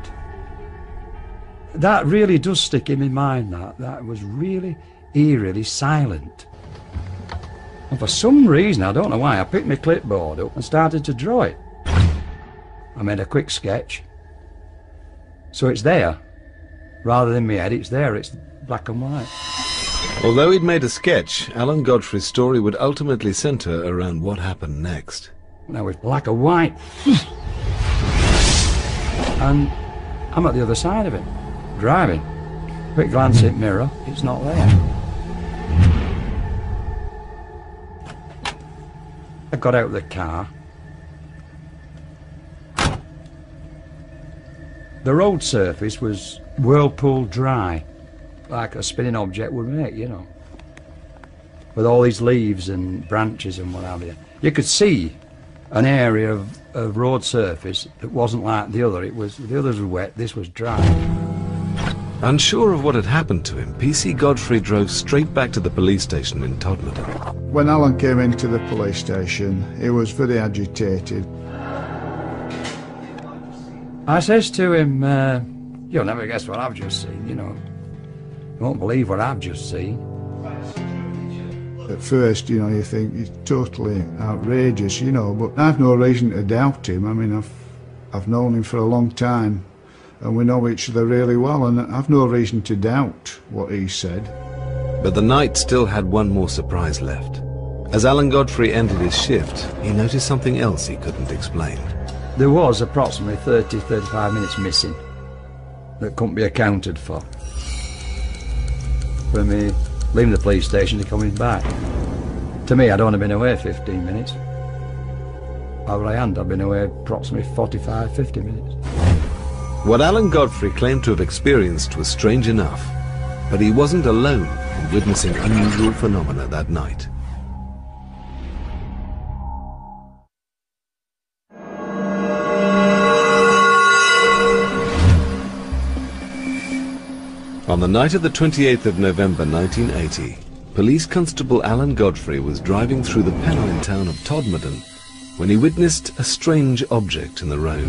That really does stick in my mind, that was really eerily silent. And for some reason, I don't know why, I picked my clipboard up and started to draw it. I made a quick sketch. So it's there. Rather than my head, it's there, it's black and white. Although he'd made a sketch, Alan Godfrey's story would ultimately centre around what happened next. Now it's black and white. And I'm at the other side of it, driving. Quick glance at mirror, it's not there. I got out of the car. The road surface was whirlpool dry, like a spinning object would make, you know. with all these leaves and branches and what have you. You could see an area of road surface that wasn't like the other. The others were wet, this was dry. Unsure of what had happened to him, PC Godfrey drove straight back to the police station in Todmorden. When Alan came into the police station, he was very agitated. I says to him, you'll never guess what I've just seen, you know. You won't believe what I've just seen. At first, you know, you think he's totally outrageous, you know, but I've no reason to doubt him. I mean, I've known him for a long time, and we know each other really well, and I've no reason to doubt what he said. But the night still had one more surprise left. As Alan Godfrey ended his shift, he noticed something else he couldn't explain. There was approximately 30-35 minutes missing that couldn't be accounted for. For me leaving the police station to coming back. To me, I'd only been away 15 minutes. Over I had, I'd been away approximately 45-50 minutes. What Alan Godfrey claimed to have experienced was strange enough, but he wasn't alone in witnessing unusual phenomena that night. On the night of the 28th of November 1980, Police Constable Alan Godfrey was driving through the Pennine town of Todmorden when he witnessed a strange object in the road.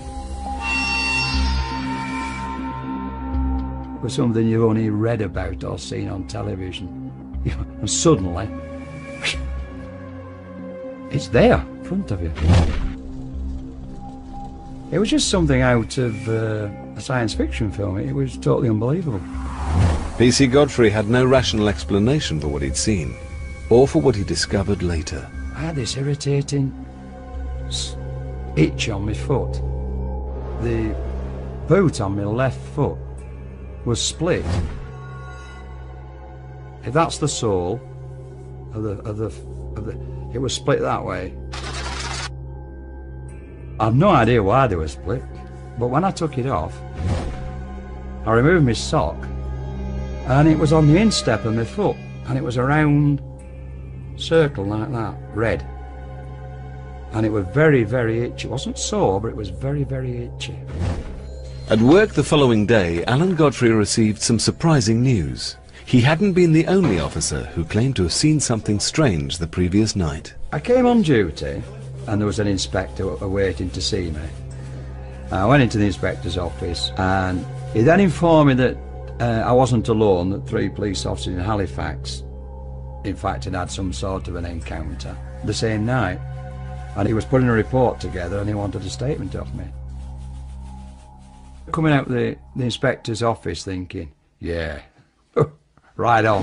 It was something you've only read about or seen on television. And suddenly, it's there, in front of you. It was just something out of a science fiction film. It was totally unbelievable. PC Godfrey had no rational explanation for what he'd seen, or for what he discovered later. I had this irritating itch on my foot. The boot on my left foot was split. If that's the sole of the it was split that way. I've no idea why they were split, but when I took it off, I removed my sock, and it was on the instep of my foot, and it was a round circle like that, red. And it was very, very itchy. It wasn't sore, but it was very, very itchy. At work the following day, Alan Godfrey received some surprising news. He hadn't been the only officer who claimed to have seen something strange the previous night. I came on duty, and there was an inspector waiting to see me. I went into the inspector's office, and he then informed me that I wasn't alone, that 3 police officers in Halifax, in fact, had some sort of an encounter the same night. And he was putting a report together, and he wanted a statement off me. Coming out the inspector's office thinking, yeah, right on.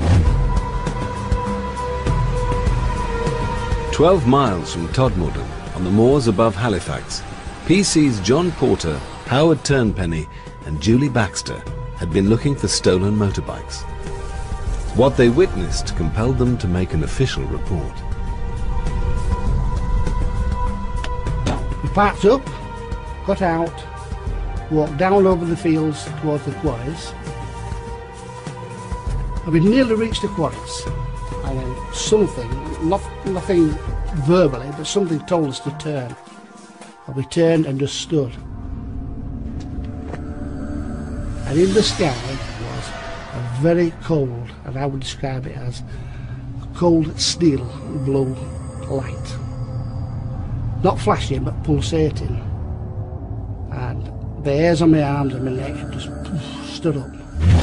12 miles from Todmorden, on the moors above Halifax, PC's John Porter, Howard Turnpenny and Julie Baxter had been looking for stolen motorbikes. What they witnessed compelled them to make an official report. We parked up, got out, walked down over the fields towards the quarries, and we nearly reached the quarries, and then something, nothing verbally, but something told us to turn. And we turned and just stood. And in the sky was a very cold, and I would describe it as a cold steel blue light. Not flashing, but pulsating. And the hairs on my arms and my neck just stood up.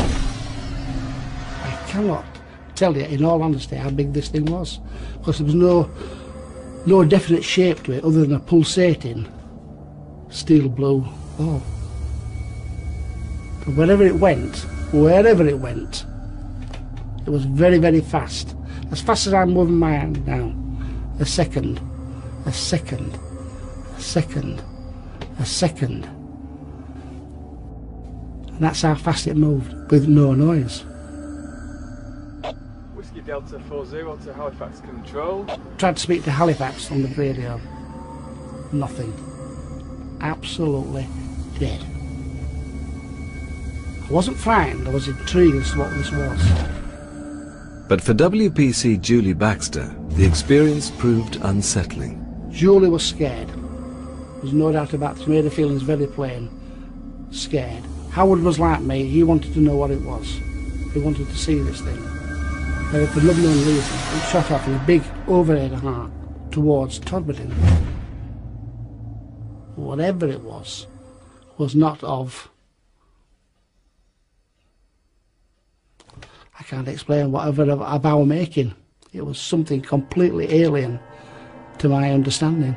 I cannot tell you, in all honesty, how big this thing was, because there was no definite shape to it other than a pulsating steel blue ball. But wherever it went, it was very, very fast. As fast as I'm moving my hand now. A second, a second, a second, a second. And that's how fast it moved, with no noise. Whiskey Delta 40 to Halifax Control. Tried to speak to Halifax on the radio. Nothing. Absolutely dead. I wasn't frightened, I was intrigued as to what this was. But for WPC Julie Baxter, the experience proved unsettling. Julie was scared. There's no doubt about it. She made her feelings very plain. Scared. Howard was like me. He wanted to know what it was. He wanted to see this thing. And for no known reason, it shot off in a big overhead arc towards Todmorden. Whatever it was not of... I can't explain whatever of our making. It was something completely alien to my understanding.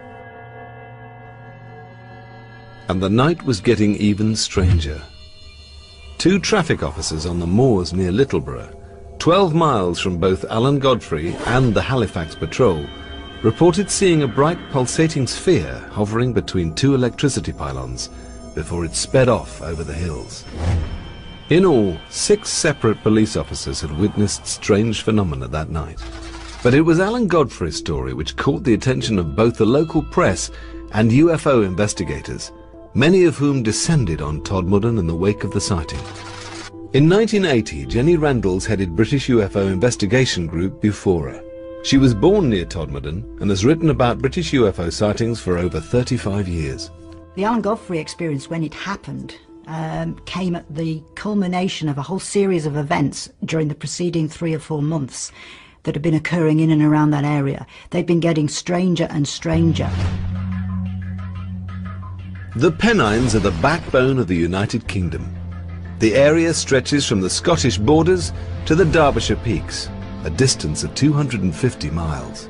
And the night was getting even stranger. 2 traffic officers on the moors near Littleborough, 12 miles from both Alan Godfrey and the Halifax Patrol, reported seeing a bright pulsating sphere hovering between 2 electricity pylons before it sped off over the hills. In all, 6 separate police officers had witnessed strange phenomena that night. But it was Alan Godfrey's story which caught the attention of both the local press and UFO investigators, many of whom descended on Todmorden in the wake of the sighting. In 1980, Jenny Randles headed British UFO investigation group Bufora. She was born near Todmorden and has written about British UFO sightings for over 35 years. The Alan Godfrey experience, when it happened, came at the culmination of a whole series of events during the preceding 3 or 4 months that had been occurring in and around that area. They'd been getting stranger and stranger. The Pennines are the backbone of the United Kingdom. The area stretches from the Scottish borders to the Derbyshire Peaks, a distance of 250 miles.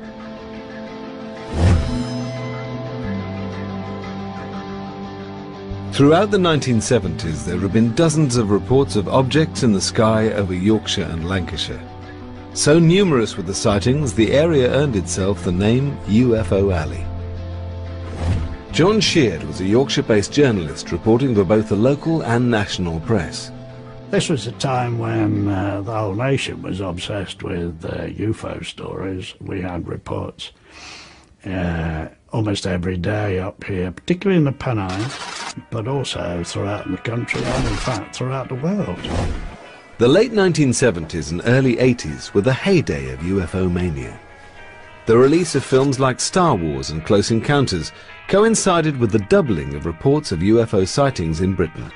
Throughout the 1970s, there have been dozens of reports of objects in the sky over Yorkshire and Lancashire. So numerous were the sightings, the area earned itself the name UFO Alley. John Sheard was a Yorkshire-based journalist reporting for both the local and national press. This was a time when the whole nation was obsessed with UFO stories. We had reports almost every day up here, particularly in the Pennines, but also throughout the country and in fact throughout the world. The late 1970s and early 80s were the heyday of UFO mania. The release of films like Star Wars and Close Encounters coincided with the doubling of reports of UFO sightings in Britain.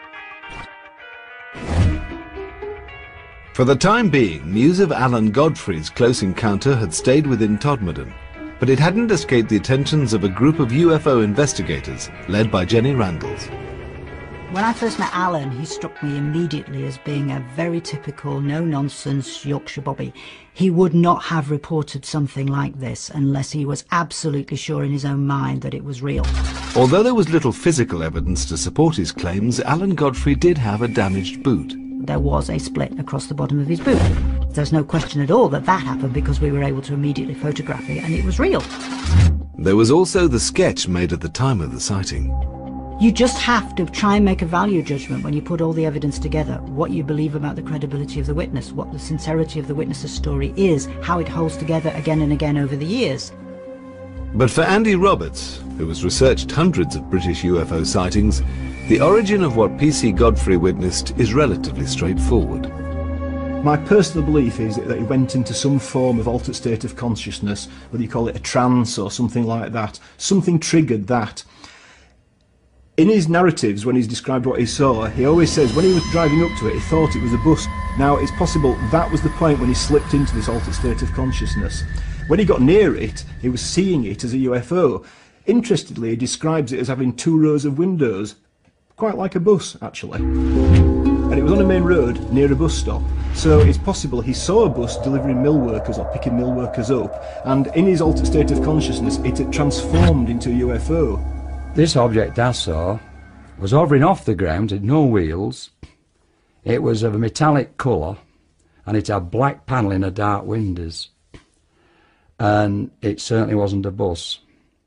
For the time being, news of Alan Godfrey's close encounter had stayed within Todmorden, but it hadn't escaped the attentions of a group of UFO investigators led by Jenny Randles. When I first met Alan, he struck me immediately as being a very typical, no-nonsense Yorkshire bobby. He would not have reported something like this unless he was absolutely sure in his own mind that it was real. Although there was little physical evidence to support his claims, Alan Godfrey did have a damaged boot. There was a split across the bottom of his boot. There's no question at all that that happened because we were able to immediately photograph it and it was real. There was also the sketch made at the time of the sighting. You just have to try and make a value judgment when you put all the evidence together, what you believe about the credibility of the witness, what the sincerity of the witness's story is, how it holds together again and again over the years. But for Andy Roberts, who has researched hundreds of British UFO sightings, the origin of what PC Godfrey witnessed is relatively straightforward. My personal belief is that he went into some form of altered state of consciousness, whether you call it a trance or something like that. Something triggered that. In his narratives, when he's described what he saw, he always says when he was driving up to it, he thought it was a bus. Now, it's possible that was the point when he slipped into this altered state of consciousness. When he got near it, he was seeing it as a UFO. Interestingly, he describes it as having 2 rows of windows, quite like a bus, actually. And it was on a main road near a bus stop. So it's possible he saw a bus delivering mill workers or picking mill workers up, and in his altered state of consciousness, it had transformed into a UFO. This object I saw was hovering off the ground, it had no wheels, it was of a metallic colour, and it had black panelling and dark windows. And it certainly wasn't a bus.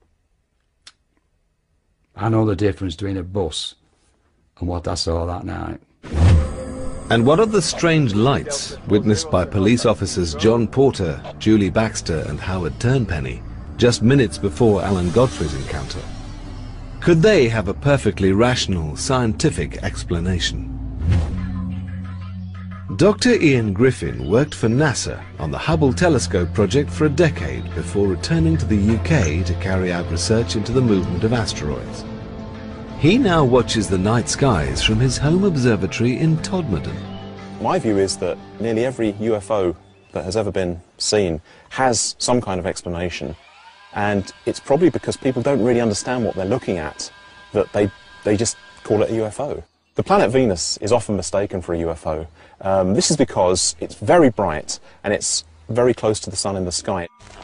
I know the difference between a bus and what I saw that night. And what of the strange lights witnessed by police officers John Porter, Julie Baxter and Howard Turnpenny just minutes before Alan Godfrey's encounter? Could they have a perfectly rational, scientific explanation? Dr. Ian Griffin worked for NASA on the Hubble telescope project for a decade before returning to the UK to carry out research into the movement of asteroids. He now watches the night skies from his home observatory in Todmorden. My view is that nearly every UFO that has ever been seen has some kind of explanation, and it's probably because people don't really understand what they're looking at that they just call it a UFO. The planet Venus is often mistaken for a UFO. This is because it's very bright and it's very close to the sun in the sky.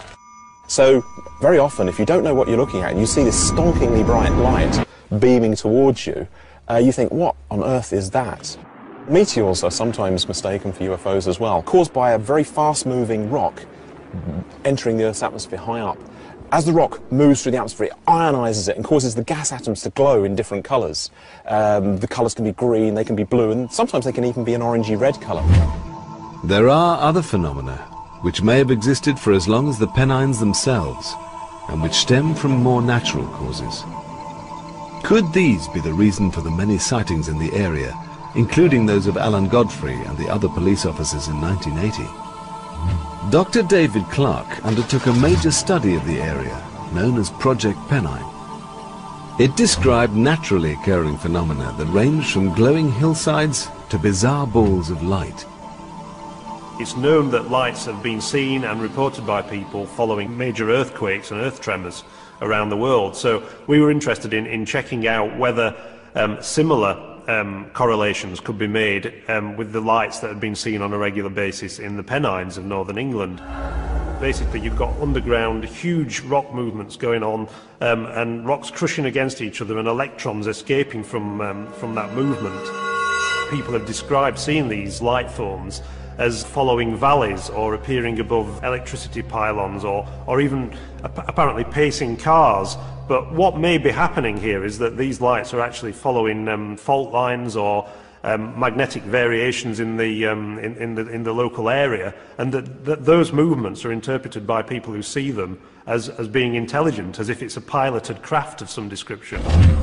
So very often, if you don't know what you're looking at and you see this stonkingly bright light beaming towards you, you think, what on earth is that? Meteors are sometimes mistaken for UFOs as well, caused by a very fast-moving rock entering the Earth's atmosphere high up. As the rock moves through the atmosphere, it ionizes it and causes the gas atoms to glow in different colours. The colours can be green, they can be blue, and sometimes they can even be an orangey red colour. There are other phenomena which may have existed for as long as the Pennines themselves, and which stem from more natural causes. Could these be the reason for the many sightings in the area, including those of Alan Godfrey and the other police officers in 1980? Dr. David Clarke undertook a major study of the area, known as Project Pennine. It described naturally occurring phenomena that ranged from glowing hillsides to bizarre balls of light. It's known that lights have been seen and reported by people following major earthquakes and earth tremors around the world. So we were interested in checking out whether similar correlations could be made with the lights that had been seen on a regular basis in the Pennines of northern England. Basically, you've got underground huge rock movements going on and rocks crushing against each other and electrons escaping from that movement. People have described seeing these light forms as following valleys or appearing above electricity pylons or even apparently pacing cars. But what may be happening here is that these lights are actually following fault lines or magnetic variations in the local area, and that those movements are interpreted by people who see them as being intelligent, as if it's a piloted craft of some description.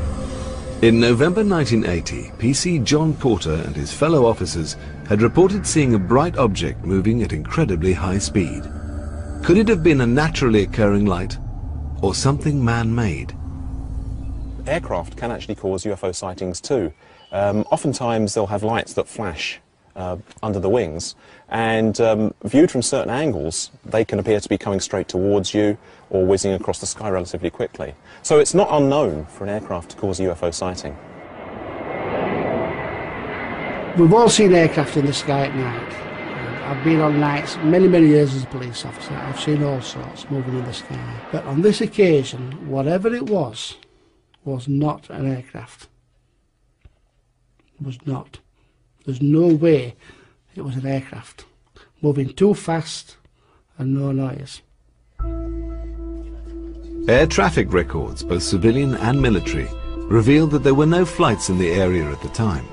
In November 1980, PC John Porter and his fellow officers had reported seeing a bright object moving at incredibly high speed. Could it have been a naturally occurring light, or something man-made? Aircraft can actually cause UFO sightings too. Oftentimes they'll have lights that flash under the wings, and viewed from certain angles they can appear to be coming straight towards you or whizzing across the sky relatively quickly. So it's not unknown for an aircraft to cause a UFO sighting. We've all seen aircraft in the sky at night. I've been on nights many years as a police officer. I've seen all sorts moving in the sky. But on this occasion, whatever it was not an aircraft. It was not. There's no way it was an aircraft. Moving too fast and no noise. Air traffic records, both civilian and military, revealed that there were no flights in the area at the time.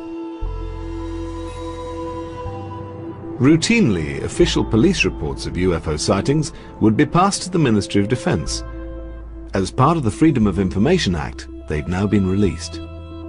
Routinely, official police reports of UFO sightings would be passed to the Ministry of Defence. As part of the Freedom of Information Act, they've now been released.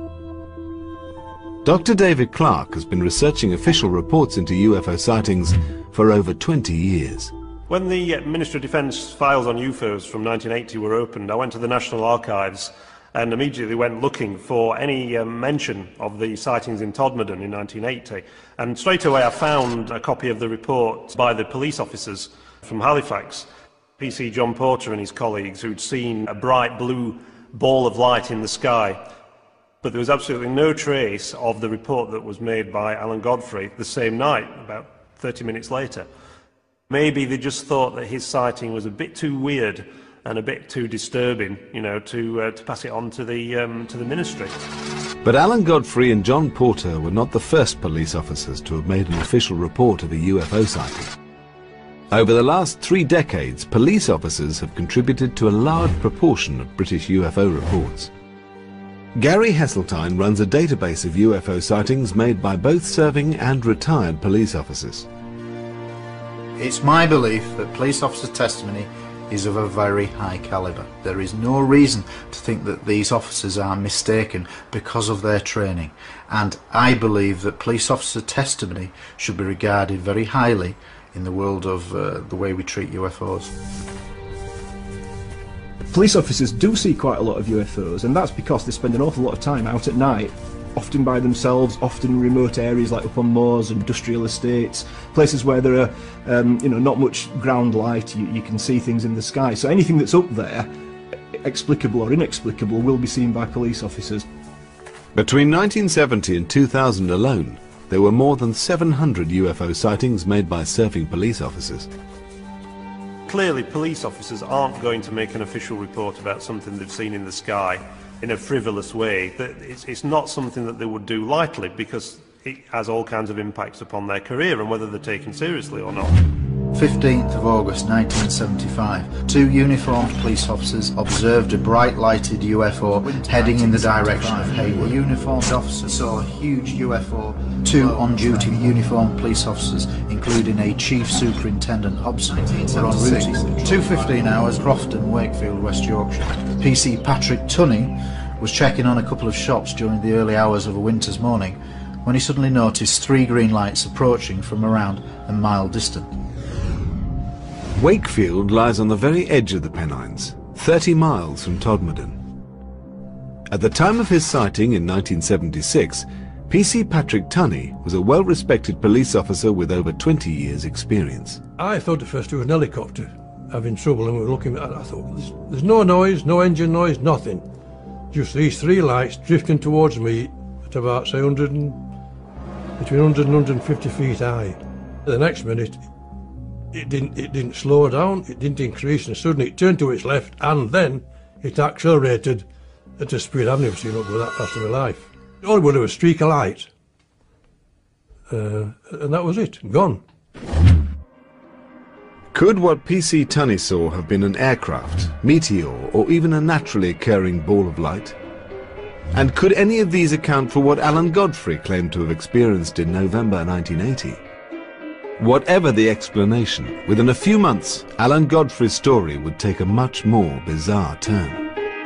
Dr. David Clarke has been researching official reports into UFO sightings for over 20 years. When the Ministry of Defence files on UFOs from 1980 were opened, I went to the National Archives and immediately went looking for any mention of the sightings in Todmorden in 1980. And straight away I found a copy of the report by the police officers from Halifax, PC John Porter and his colleagues, who'd seen a bright blue ball of light in the sky. But there was absolutely no trace of the report that was made by Alan Godfrey the same night, about 30 minutes later. Maybe they just thought that his sighting was a bit too weird and a bit too disturbing, you know, to pass it on to the ministry. But Alan Godfrey and John Porter were not the first police officers to have made an official report of a UFO sighting. Over the last 3 decades, police officers have contributed to a large proportion of British UFO reports. Gary Heseltine runs a database of UFO sightings made by both serving and retired police officers. It's my belief that police officer testimony is of a very high calibre. There is no reason to think that these officers are mistaken because of their training, and I believe that police officer testimony should be regarded very highly in the world of the way we treat UFOs. Police officers do see quite a lot of UFOs, and that's because they spend an awful lot of time out at night, often by themselves, often in remote areas like up on moors, industrial estates, places where there are not much ground light. You can see things in the sky, so anything that's up there, explicable or inexplicable, will be seen by police officers. Between 1970 and 2000 alone, there were more than 700 UFO sightings made by serving police officers. Clearly, police officers aren't going to make an official report about something they've seen in the sky in a frivolous way. It's not something that they would do lightly, because it has all kinds of impacts upon their career and whether they're taken seriously or not. 15th of August 1975, 2 uniformed police officers observed a bright lighted UFO heading in the direction of Hayward. A uniformed officer saw a huge UFO. 2 on-duty uniformed police officers, including a Chief Superintendent Hobson, were en route. 2:15 hours, Crofton, Wakefield, West Yorkshire. PC Patrick Tunney was checking on a couple of shops during the early hours of a winter's morning when he suddenly noticed 3 green lights approaching from around a mile distant. Wakefield lies on the very edge of the Pennines, 30 miles from Todmorden. At the time of his sighting in 1976, PC Patrick Tunney was a well-respected police officer with over 20 years' experience. I thought at first it was an helicopter having trouble, and we were looking at it. I thought, there's no noise, no engine noise, nothing. Just these 3 lights drifting towards me at about, say, between 100 and 150 feet high. The next minute, it didn't slow down, it didn't increase, and suddenly it turned to its left, and then it accelerated at a speed I've never seen up with that fast in my life. All it was a streak of light, and that was it, gone. Could what PC Tunney saw have been an aircraft, meteor, or even a naturally occurring ball of light? And could any of these account for what Alan Godfrey claimed to have experienced in November 1980? Whatever the explanation, within a few months, Alan Godfrey's story would take a much more bizarre turn.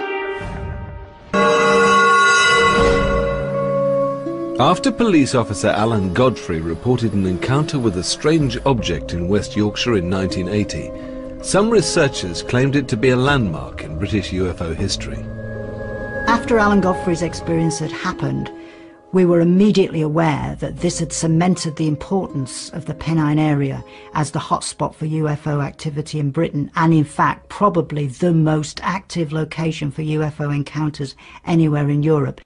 After police officer Alan Godfrey reported an encounter with a strange object in West Yorkshire in 1980, some researchers claimed it to be a landmark in British UFO history. After Alan Godfrey's experience had happened, we were immediately aware that this had cemented the importance of the Pennine area as the hotspot for UFO activity in Britain, and in fact probably the most active location for UFO encounters anywhere in Europe.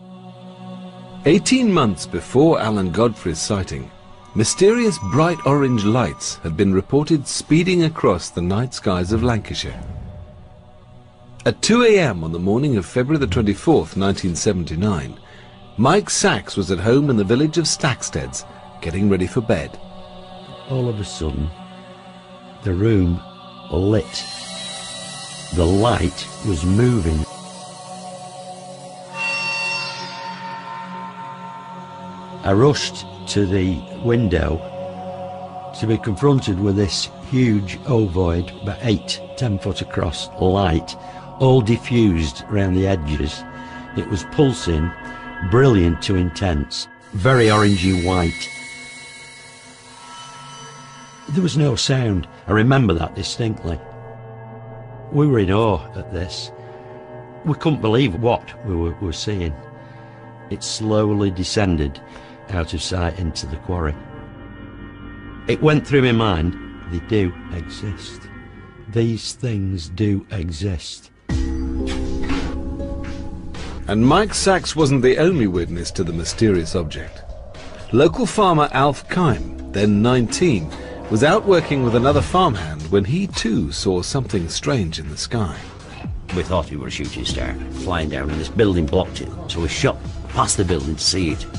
18 months before Alan Godfrey's sighting, mysterious bright orange lights had been reported speeding across the night skies of Lancashire. At 2 a.m. on the morning of February the 24th, 1979, Mike Sachs was at home in the village of Stacksteads, getting ready for bed. All of a sudden, the room lit. The light was moving. I rushed to the window to be confronted with this huge ovoid, about 8-10 foot across, light, all diffused around the edges. It was pulsing, brilliant to intense, very orangey white. There was no sound. I remember that distinctly. We were in awe at this. We couldn't believe what we were seeing. It slowly descended out of sight into the quarry. It went through my mind, they do exist. These things do exist. And Mike Sachs wasn't the only witness to the mysterious object. Local farmer Alf Kime, then 19, was out working with another farmhand when he too saw something strange in the sky. We thought we were a shooting star flying down, and this building blocked it, so we shot past the building to see it.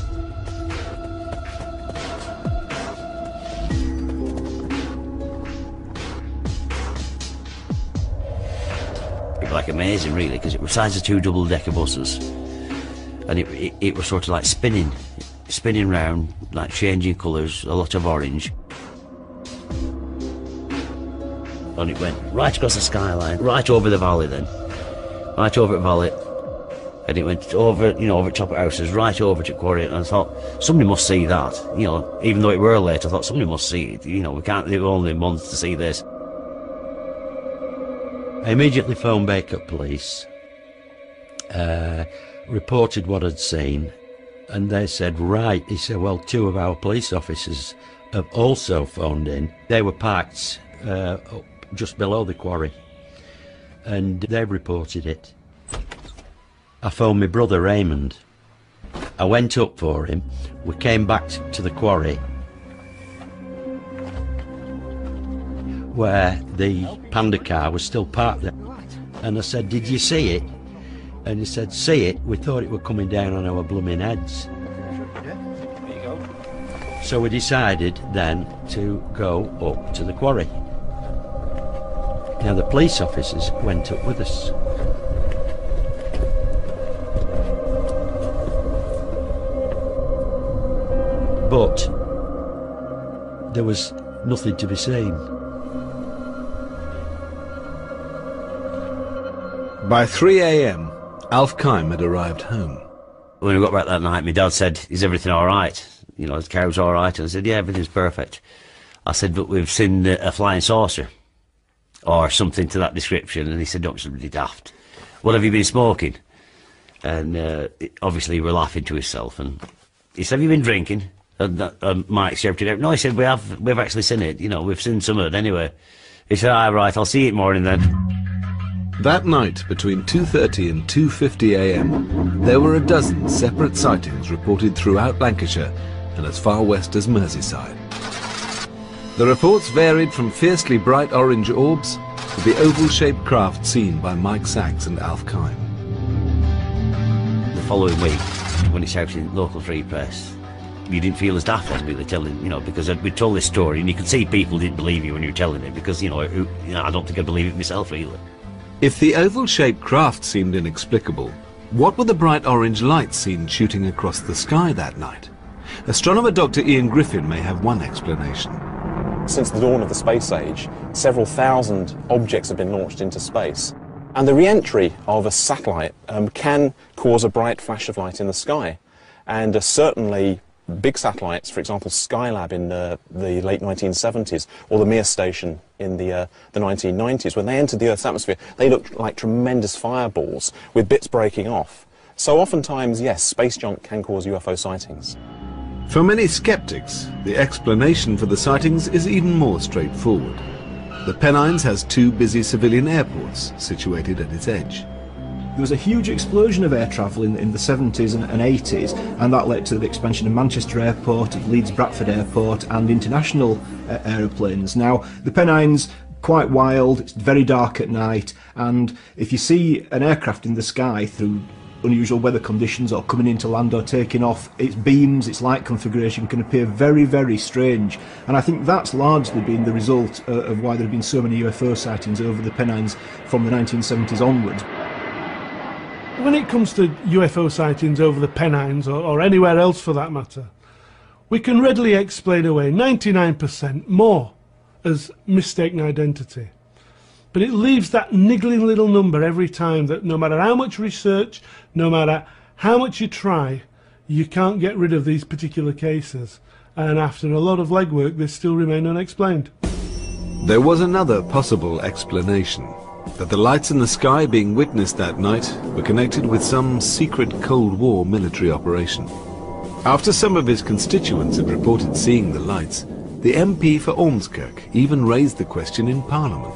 Like amazing, really, because it was the size of 2 double-decker buses, and it was sort of like spinning round, like changing colours, a lot of orange. and it went right across the skyline, right over the valley then. Right over the valley. And it went over, you know, over top of houses, right over to quarry, and I thought, somebody must see that. You know, even though it were late, I thought, somebody must see it. You know, we can't, they're only months to see this. I immediately phoned Baker Police, reported what I'd seen, and they said, right, he said, well, 2 of our police officers have also phoned in. They were parked just below the quarry, and they reported it. I phoned my brother Raymond. I went up for him. We came back to the quarry where the Panda car was still parked there. And I said, did you see it? And he said, see it? We thought it were coming down on our blooming heads. So we decided then to go up to the quarry. Now the police officers went up with us. But there was nothing to be seen. By 3 a.m, Alf Kime had arrived home. When we got back that night, my dad said, is everything all right? You know, the cow's all right? And I said, yeah, everything's perfect. I said, but we've seen a flying saucer or something to that description. And he said, don't be somebody daft. What have you been smoking? And obviously we're laughing to himself. And he said, have you been drinking? And Mike shouted out, no, he said, we've actually seen it. You know, we've seen some of it anyway. He said, all right, I'll see you in the morning then. That night, between 2:30 and 2:50 a.m, there were a dozen separate sightings reported throughout Lancashire and as far west as Merseyside. The reports varied from fiercely bright orange orbs to the oval-shaped craft seen by Mike Sachs and Alf Kime. The following week, when he shouted in local free press, you didn't feel as daft as really telling, you know, because we told this story and you could see people didn't believe you when you were telling it, because, you know, I don't think I believe it myself either. If the oval-shaped craft seemed inexplicable, what were the bright orange lights seen shooting across the sky that night? Astronomer Dr. Ian Griffin may have one explanation. Since the dawn of the space age, several thousand objects have been launched into space, and the re-entry of a satellite can cause a bright flash of light in the sky. And certainly big satellites, for example Skylab in the late 1970s, or the Mir station in the 1990s, when they entered the Earth's atmosphere, they looked like tremendous fireballs with bits breaking off. So oftentimes, yes, space junk can cause UFO sightings. For many skeptics, the explanation for the sightings is even more straightforward. The Pennines has 2 busy civilian airports situated at its edge. There was a huge explosion of air travel in the 70s and 80s, and that led to the expansion of Manchester Airport, of Leeds Bradford Airport, and international aeroplanes. Now, the Pennines, quite wild, it's very dark at night, and if you see an aircraft in the sky through unusual weather conditions or coming into land or taking off, its beams, its light configuration can appear very, very strange. And I think that's largely been the result of why there have been so many UFO sightings over the Pennines from the 1970s onwards. When it comes to UFO sightings over the Pennines, or anywhere else for that matter, we can readily explain away 99% more as mistaken identity. But it leaves that niggling little number every time that no matter how much research, no matter how much you try, you can't get rid of these particular cases. And after a lot of legwork, they still remain unexplained. There was another possible explanation, that the lights in the sky being witnessed that night were connected with some secret Cold War military operation. After some of his constituents had reported seeing the lights, the MP for Ormskirk even raised the question in Parliament.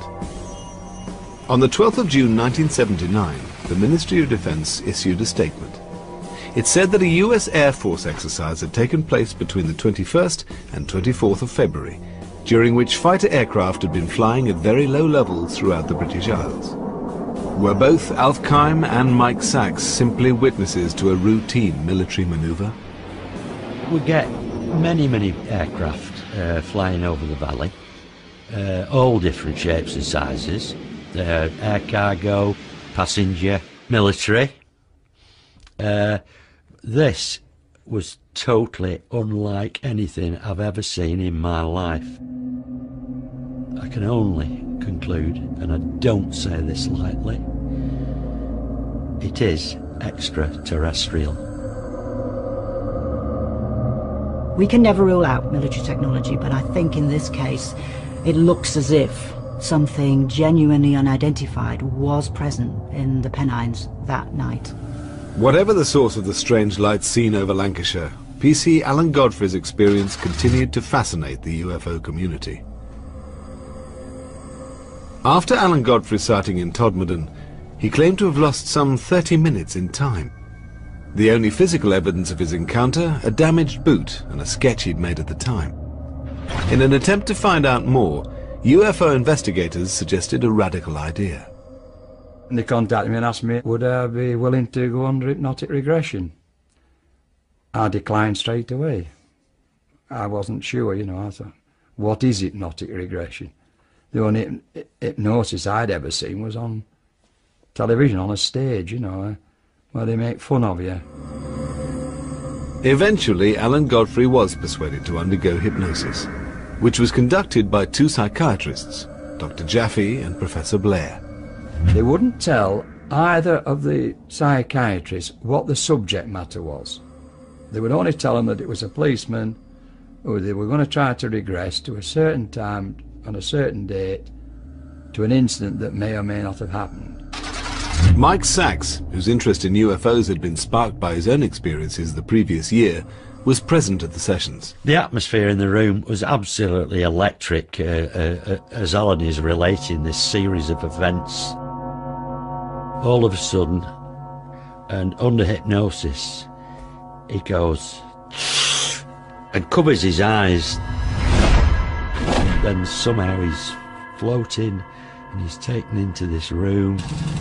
On the 12th of June 1979, the Ministry of Defence issued a statement. It said that a US Air Force exercise had taken place between the 21st and 24th of February, during which fighter aircraft had been flying at very low levels throughout the British Isles. Were both Alf Kime and Mike Sachs simply witnesses to a routine military manoeuvre? We get many, many aircraft flying over the valley, all different shapes and sizes. Air cargo, passenger, military. This was totally unlike anything I've ever seen in my life. I can only conclude, and I don't say this lightly, it is extraterrestrial. We can never rule out military technology, but I think in this case it looks as if something genuinely unidentified was present in the Pennines that night. Whatever the source of the strange lights seen over Lancashire, PC Alan Godfrey's experience continued to fascinate the UFO community. After Alan Godfrey's sighting in Todmorden, he claimed to have lost some 30 minutes in time. The only physical evidence of his encounter, a damaged boot and a sketch he'd made at the time. In an attempt to find out more, UFO investigators suggested a radical idea. And they contacted me and asked me, would I be willing to go under hypnotic regression? I declined straight away. I wasn't sure, you know. I thought, what is hypnotic regression? The only hypnosis I'd ever seen was on television, on a stage, you know, where they make fun of you. Eventually, Alan Godfrey was persuaded to undergo hypnosis, which was conducted by two psychiatrists, Dr. Jaffe and Professor Blair. They wouldn't tell either of the psychiatrists what the subject matter was. They would only tell them that it was a policeman who they were going to try to regress to a certain time on a certain date to an incident that may or may not have happened. Mike Sachs, whose interest in UFOs had been sparked by his own experiences the previous year, was present at the sessions. The atmosphere in the room was absolutely electric as Alan is relating this series of events. All of a sudden, and under hypnosis, he goes and covers his eyes. And then somehow he's floating and he's taken into this room.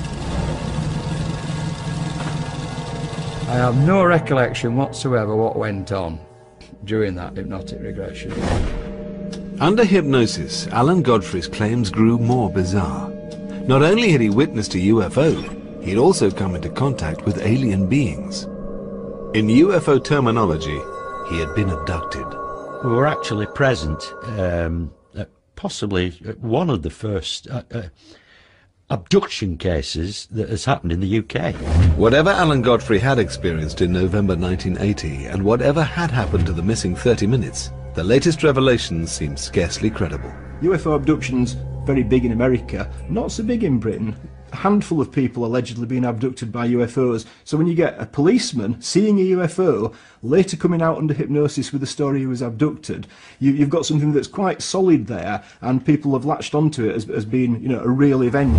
I have no recollection whatsoever what went on during that hypnotic regression. Under hypnosis, Alan Godfrey's claims grew more bizarre. Not only had he witnessed a UFO, he had also come into contact with alien beings. In UFO terminology, he had been abducted. We were actually present, possibly one of the first abduction cases that has happened in the UK. Whatever Alan Godfrey had experienced in November 1980, and whatever had happened to the missing 30 minutes, the latest revelations seem scarcely credible. UFO abductions, very big in America, not so big in Britain. A handful of people allegedly being abducted by UFOs. So when you get a policeman seeing a UFO, later coming out under hypnosis with the story he was abducted, you've got something that's quite solid there, and people have latched onto it as being, you know, a real event.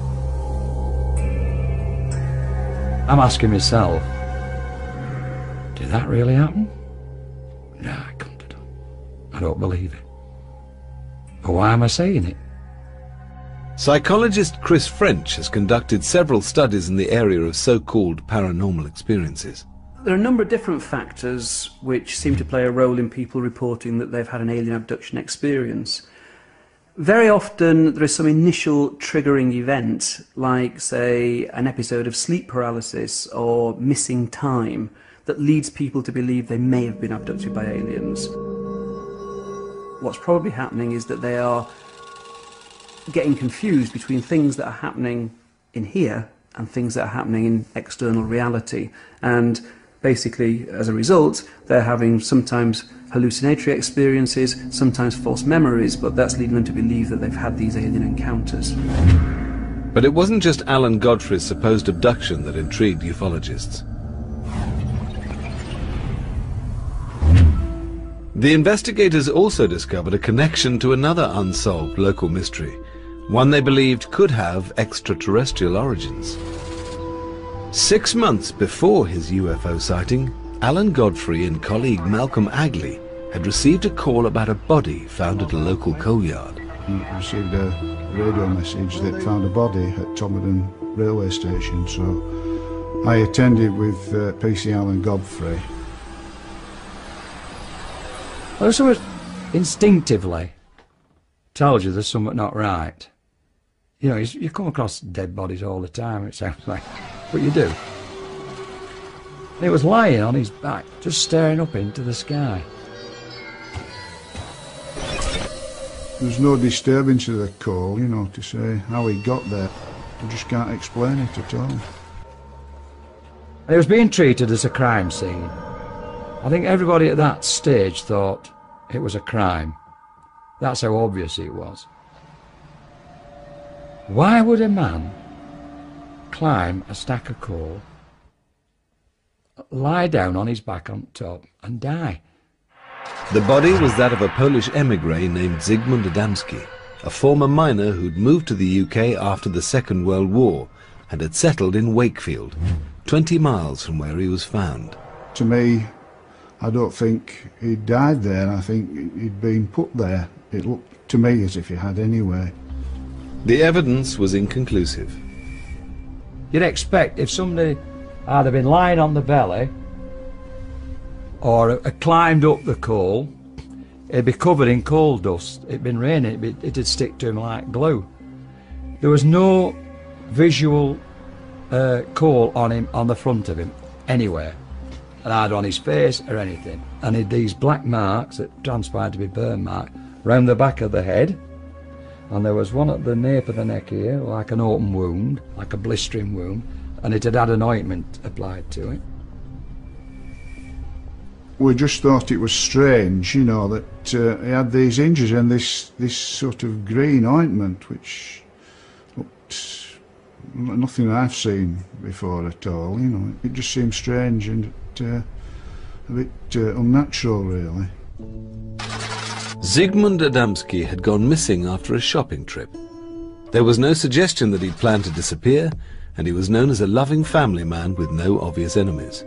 I'm asking myself, did that really happen? No, I couldn't have done. I don't believe it. But why am I saying it? Psychologist Chris French has conducted several studies in the area of so-called paranormal experiences. There are a number of different factors which seem to play a role in people reporting that they've had an alien abduction experience. Very often there is some initial triggering event, like, say, an episode of sleep paralysis or missing time, that leads people to believe they may have been abducted by aliens. What's probably happening is that they are getting confused between things that are happening in here and things that are happening in external reality, and basically as a result they're having sometimes hallucinatory experiences, sometimes false memories, but that's leading them to believe that they've had these alien encounters. But it wasn't just Alan Godfrey's supposed abduction that intrigued ufologists. The investigators also discovered a connection to another unsolved local mystery, one they believed could have extraterrestrial origins. 6 months before his UFO sighting, Alan Godfrey and colleague Malcolm Agley had received a call about a body found at a local coal yard. He received a radio message that found a body at Todmorden railway station, so I attended with PC Alan Godfrey. Well, so it instinctively tells you there's something not right. You know, you come across dead bodies all the time, it sounds like, but you do. And he was lying on his back, just staring up into the sky. There's no disturbance of the coal, you know, to say how he got there. I just can't explain it at all. It was being treated as a crime scene. I think everybody at that stage thought it was a crime. That's how obvious it was. Why would a man climb a stack of coal, lie down on his back on top and die? The body was that of a Polish émigré named Zygmunt Adamski, a former miner who'd moved to the UK after the Second World War and had settled in Wakefield, 20 miles from where he was found. To me, I don't think he'd died there. I think he'd been put there. It looked to me as if he had anyway. The evidence was inconclusive. You'd expect if somebody had been lying on the belly or climbed up the coal, it'd be covered in coal dust. It'd been raining, it'd stick to him like glue. There was no visual coal on him, on the front of him, anywhere, and either on his face or anything. And he had these black marks that transpired to be burn marks round the back of the head, and there was one at the nape of the neck here, like an open wound, like a blistering wound, and it had had an ointment applied to it. We just thought it was strange, you know, that he had these injuries and this sort of green ointment, which looked nothing I've seen before at all, you know. It just seemed strange and a bit unnatural, really. Zygmunt Adamski had gone missing after a shopping trip. There was no suggestion that he'd planned to disappear, and he was known as a loving family man with no obvious enemies.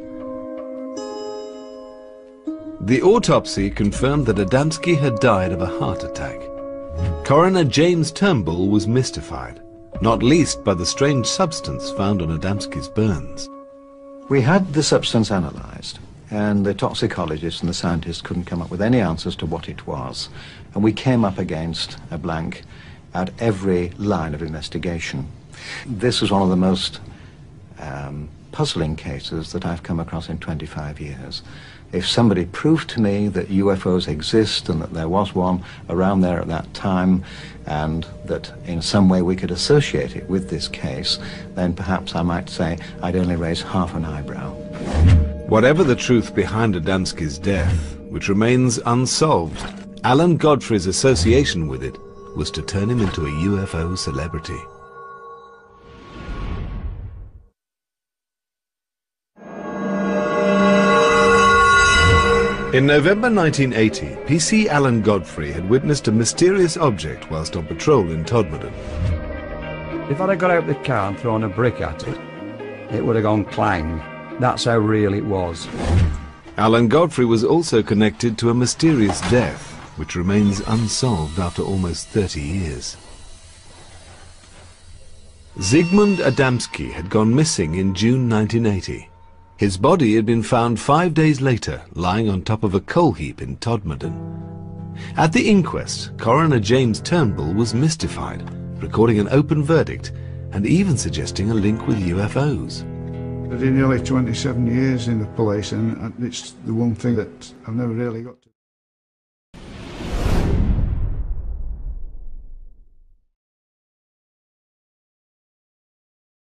The autopsy confirmed that Adamski had died of a heart attack. Coroner James Turnbull was mystified, not least by the strange substance found on Adamski's burns. We had the substance analysed, and the toxicologists and the scientists couldn't come up with any answers to what it was. And we came up against a blank at every line of investigation. This was one of the most puzzling cases that I've come across in 25 years. If somebody proved to me that UFOs exist and that there was one around there at that time, and that in some way we could associate it with this case, then perhaps I might say I'd only raise half an eyebrow. Whatever the truth behind Adamski's death, which remains unsolved, Alan Godfrey's association with it was to turn him into a UFO celebrity. In November 1980, PC Alan Godfrey had witnessed a mysterious object whilst on patrol in Todmorden. If I'd have got out the car and thrown a brick at it, it would have gone clang. That's how real it was. Alan Godfrey was also connected to a mysterious death, which remains unsolved after almost 30 years. Zygmunt Adamski had gone missing in June 1980. His body had been found 5 days later, lying on top of a coal heap in Todmorden. At the inquest, Coroner James Turnbull was mystified, recording an open verdict and even suggesting a link with UFOs. I did nearly 27 years in the police, and it's the one thing that I've never really got to.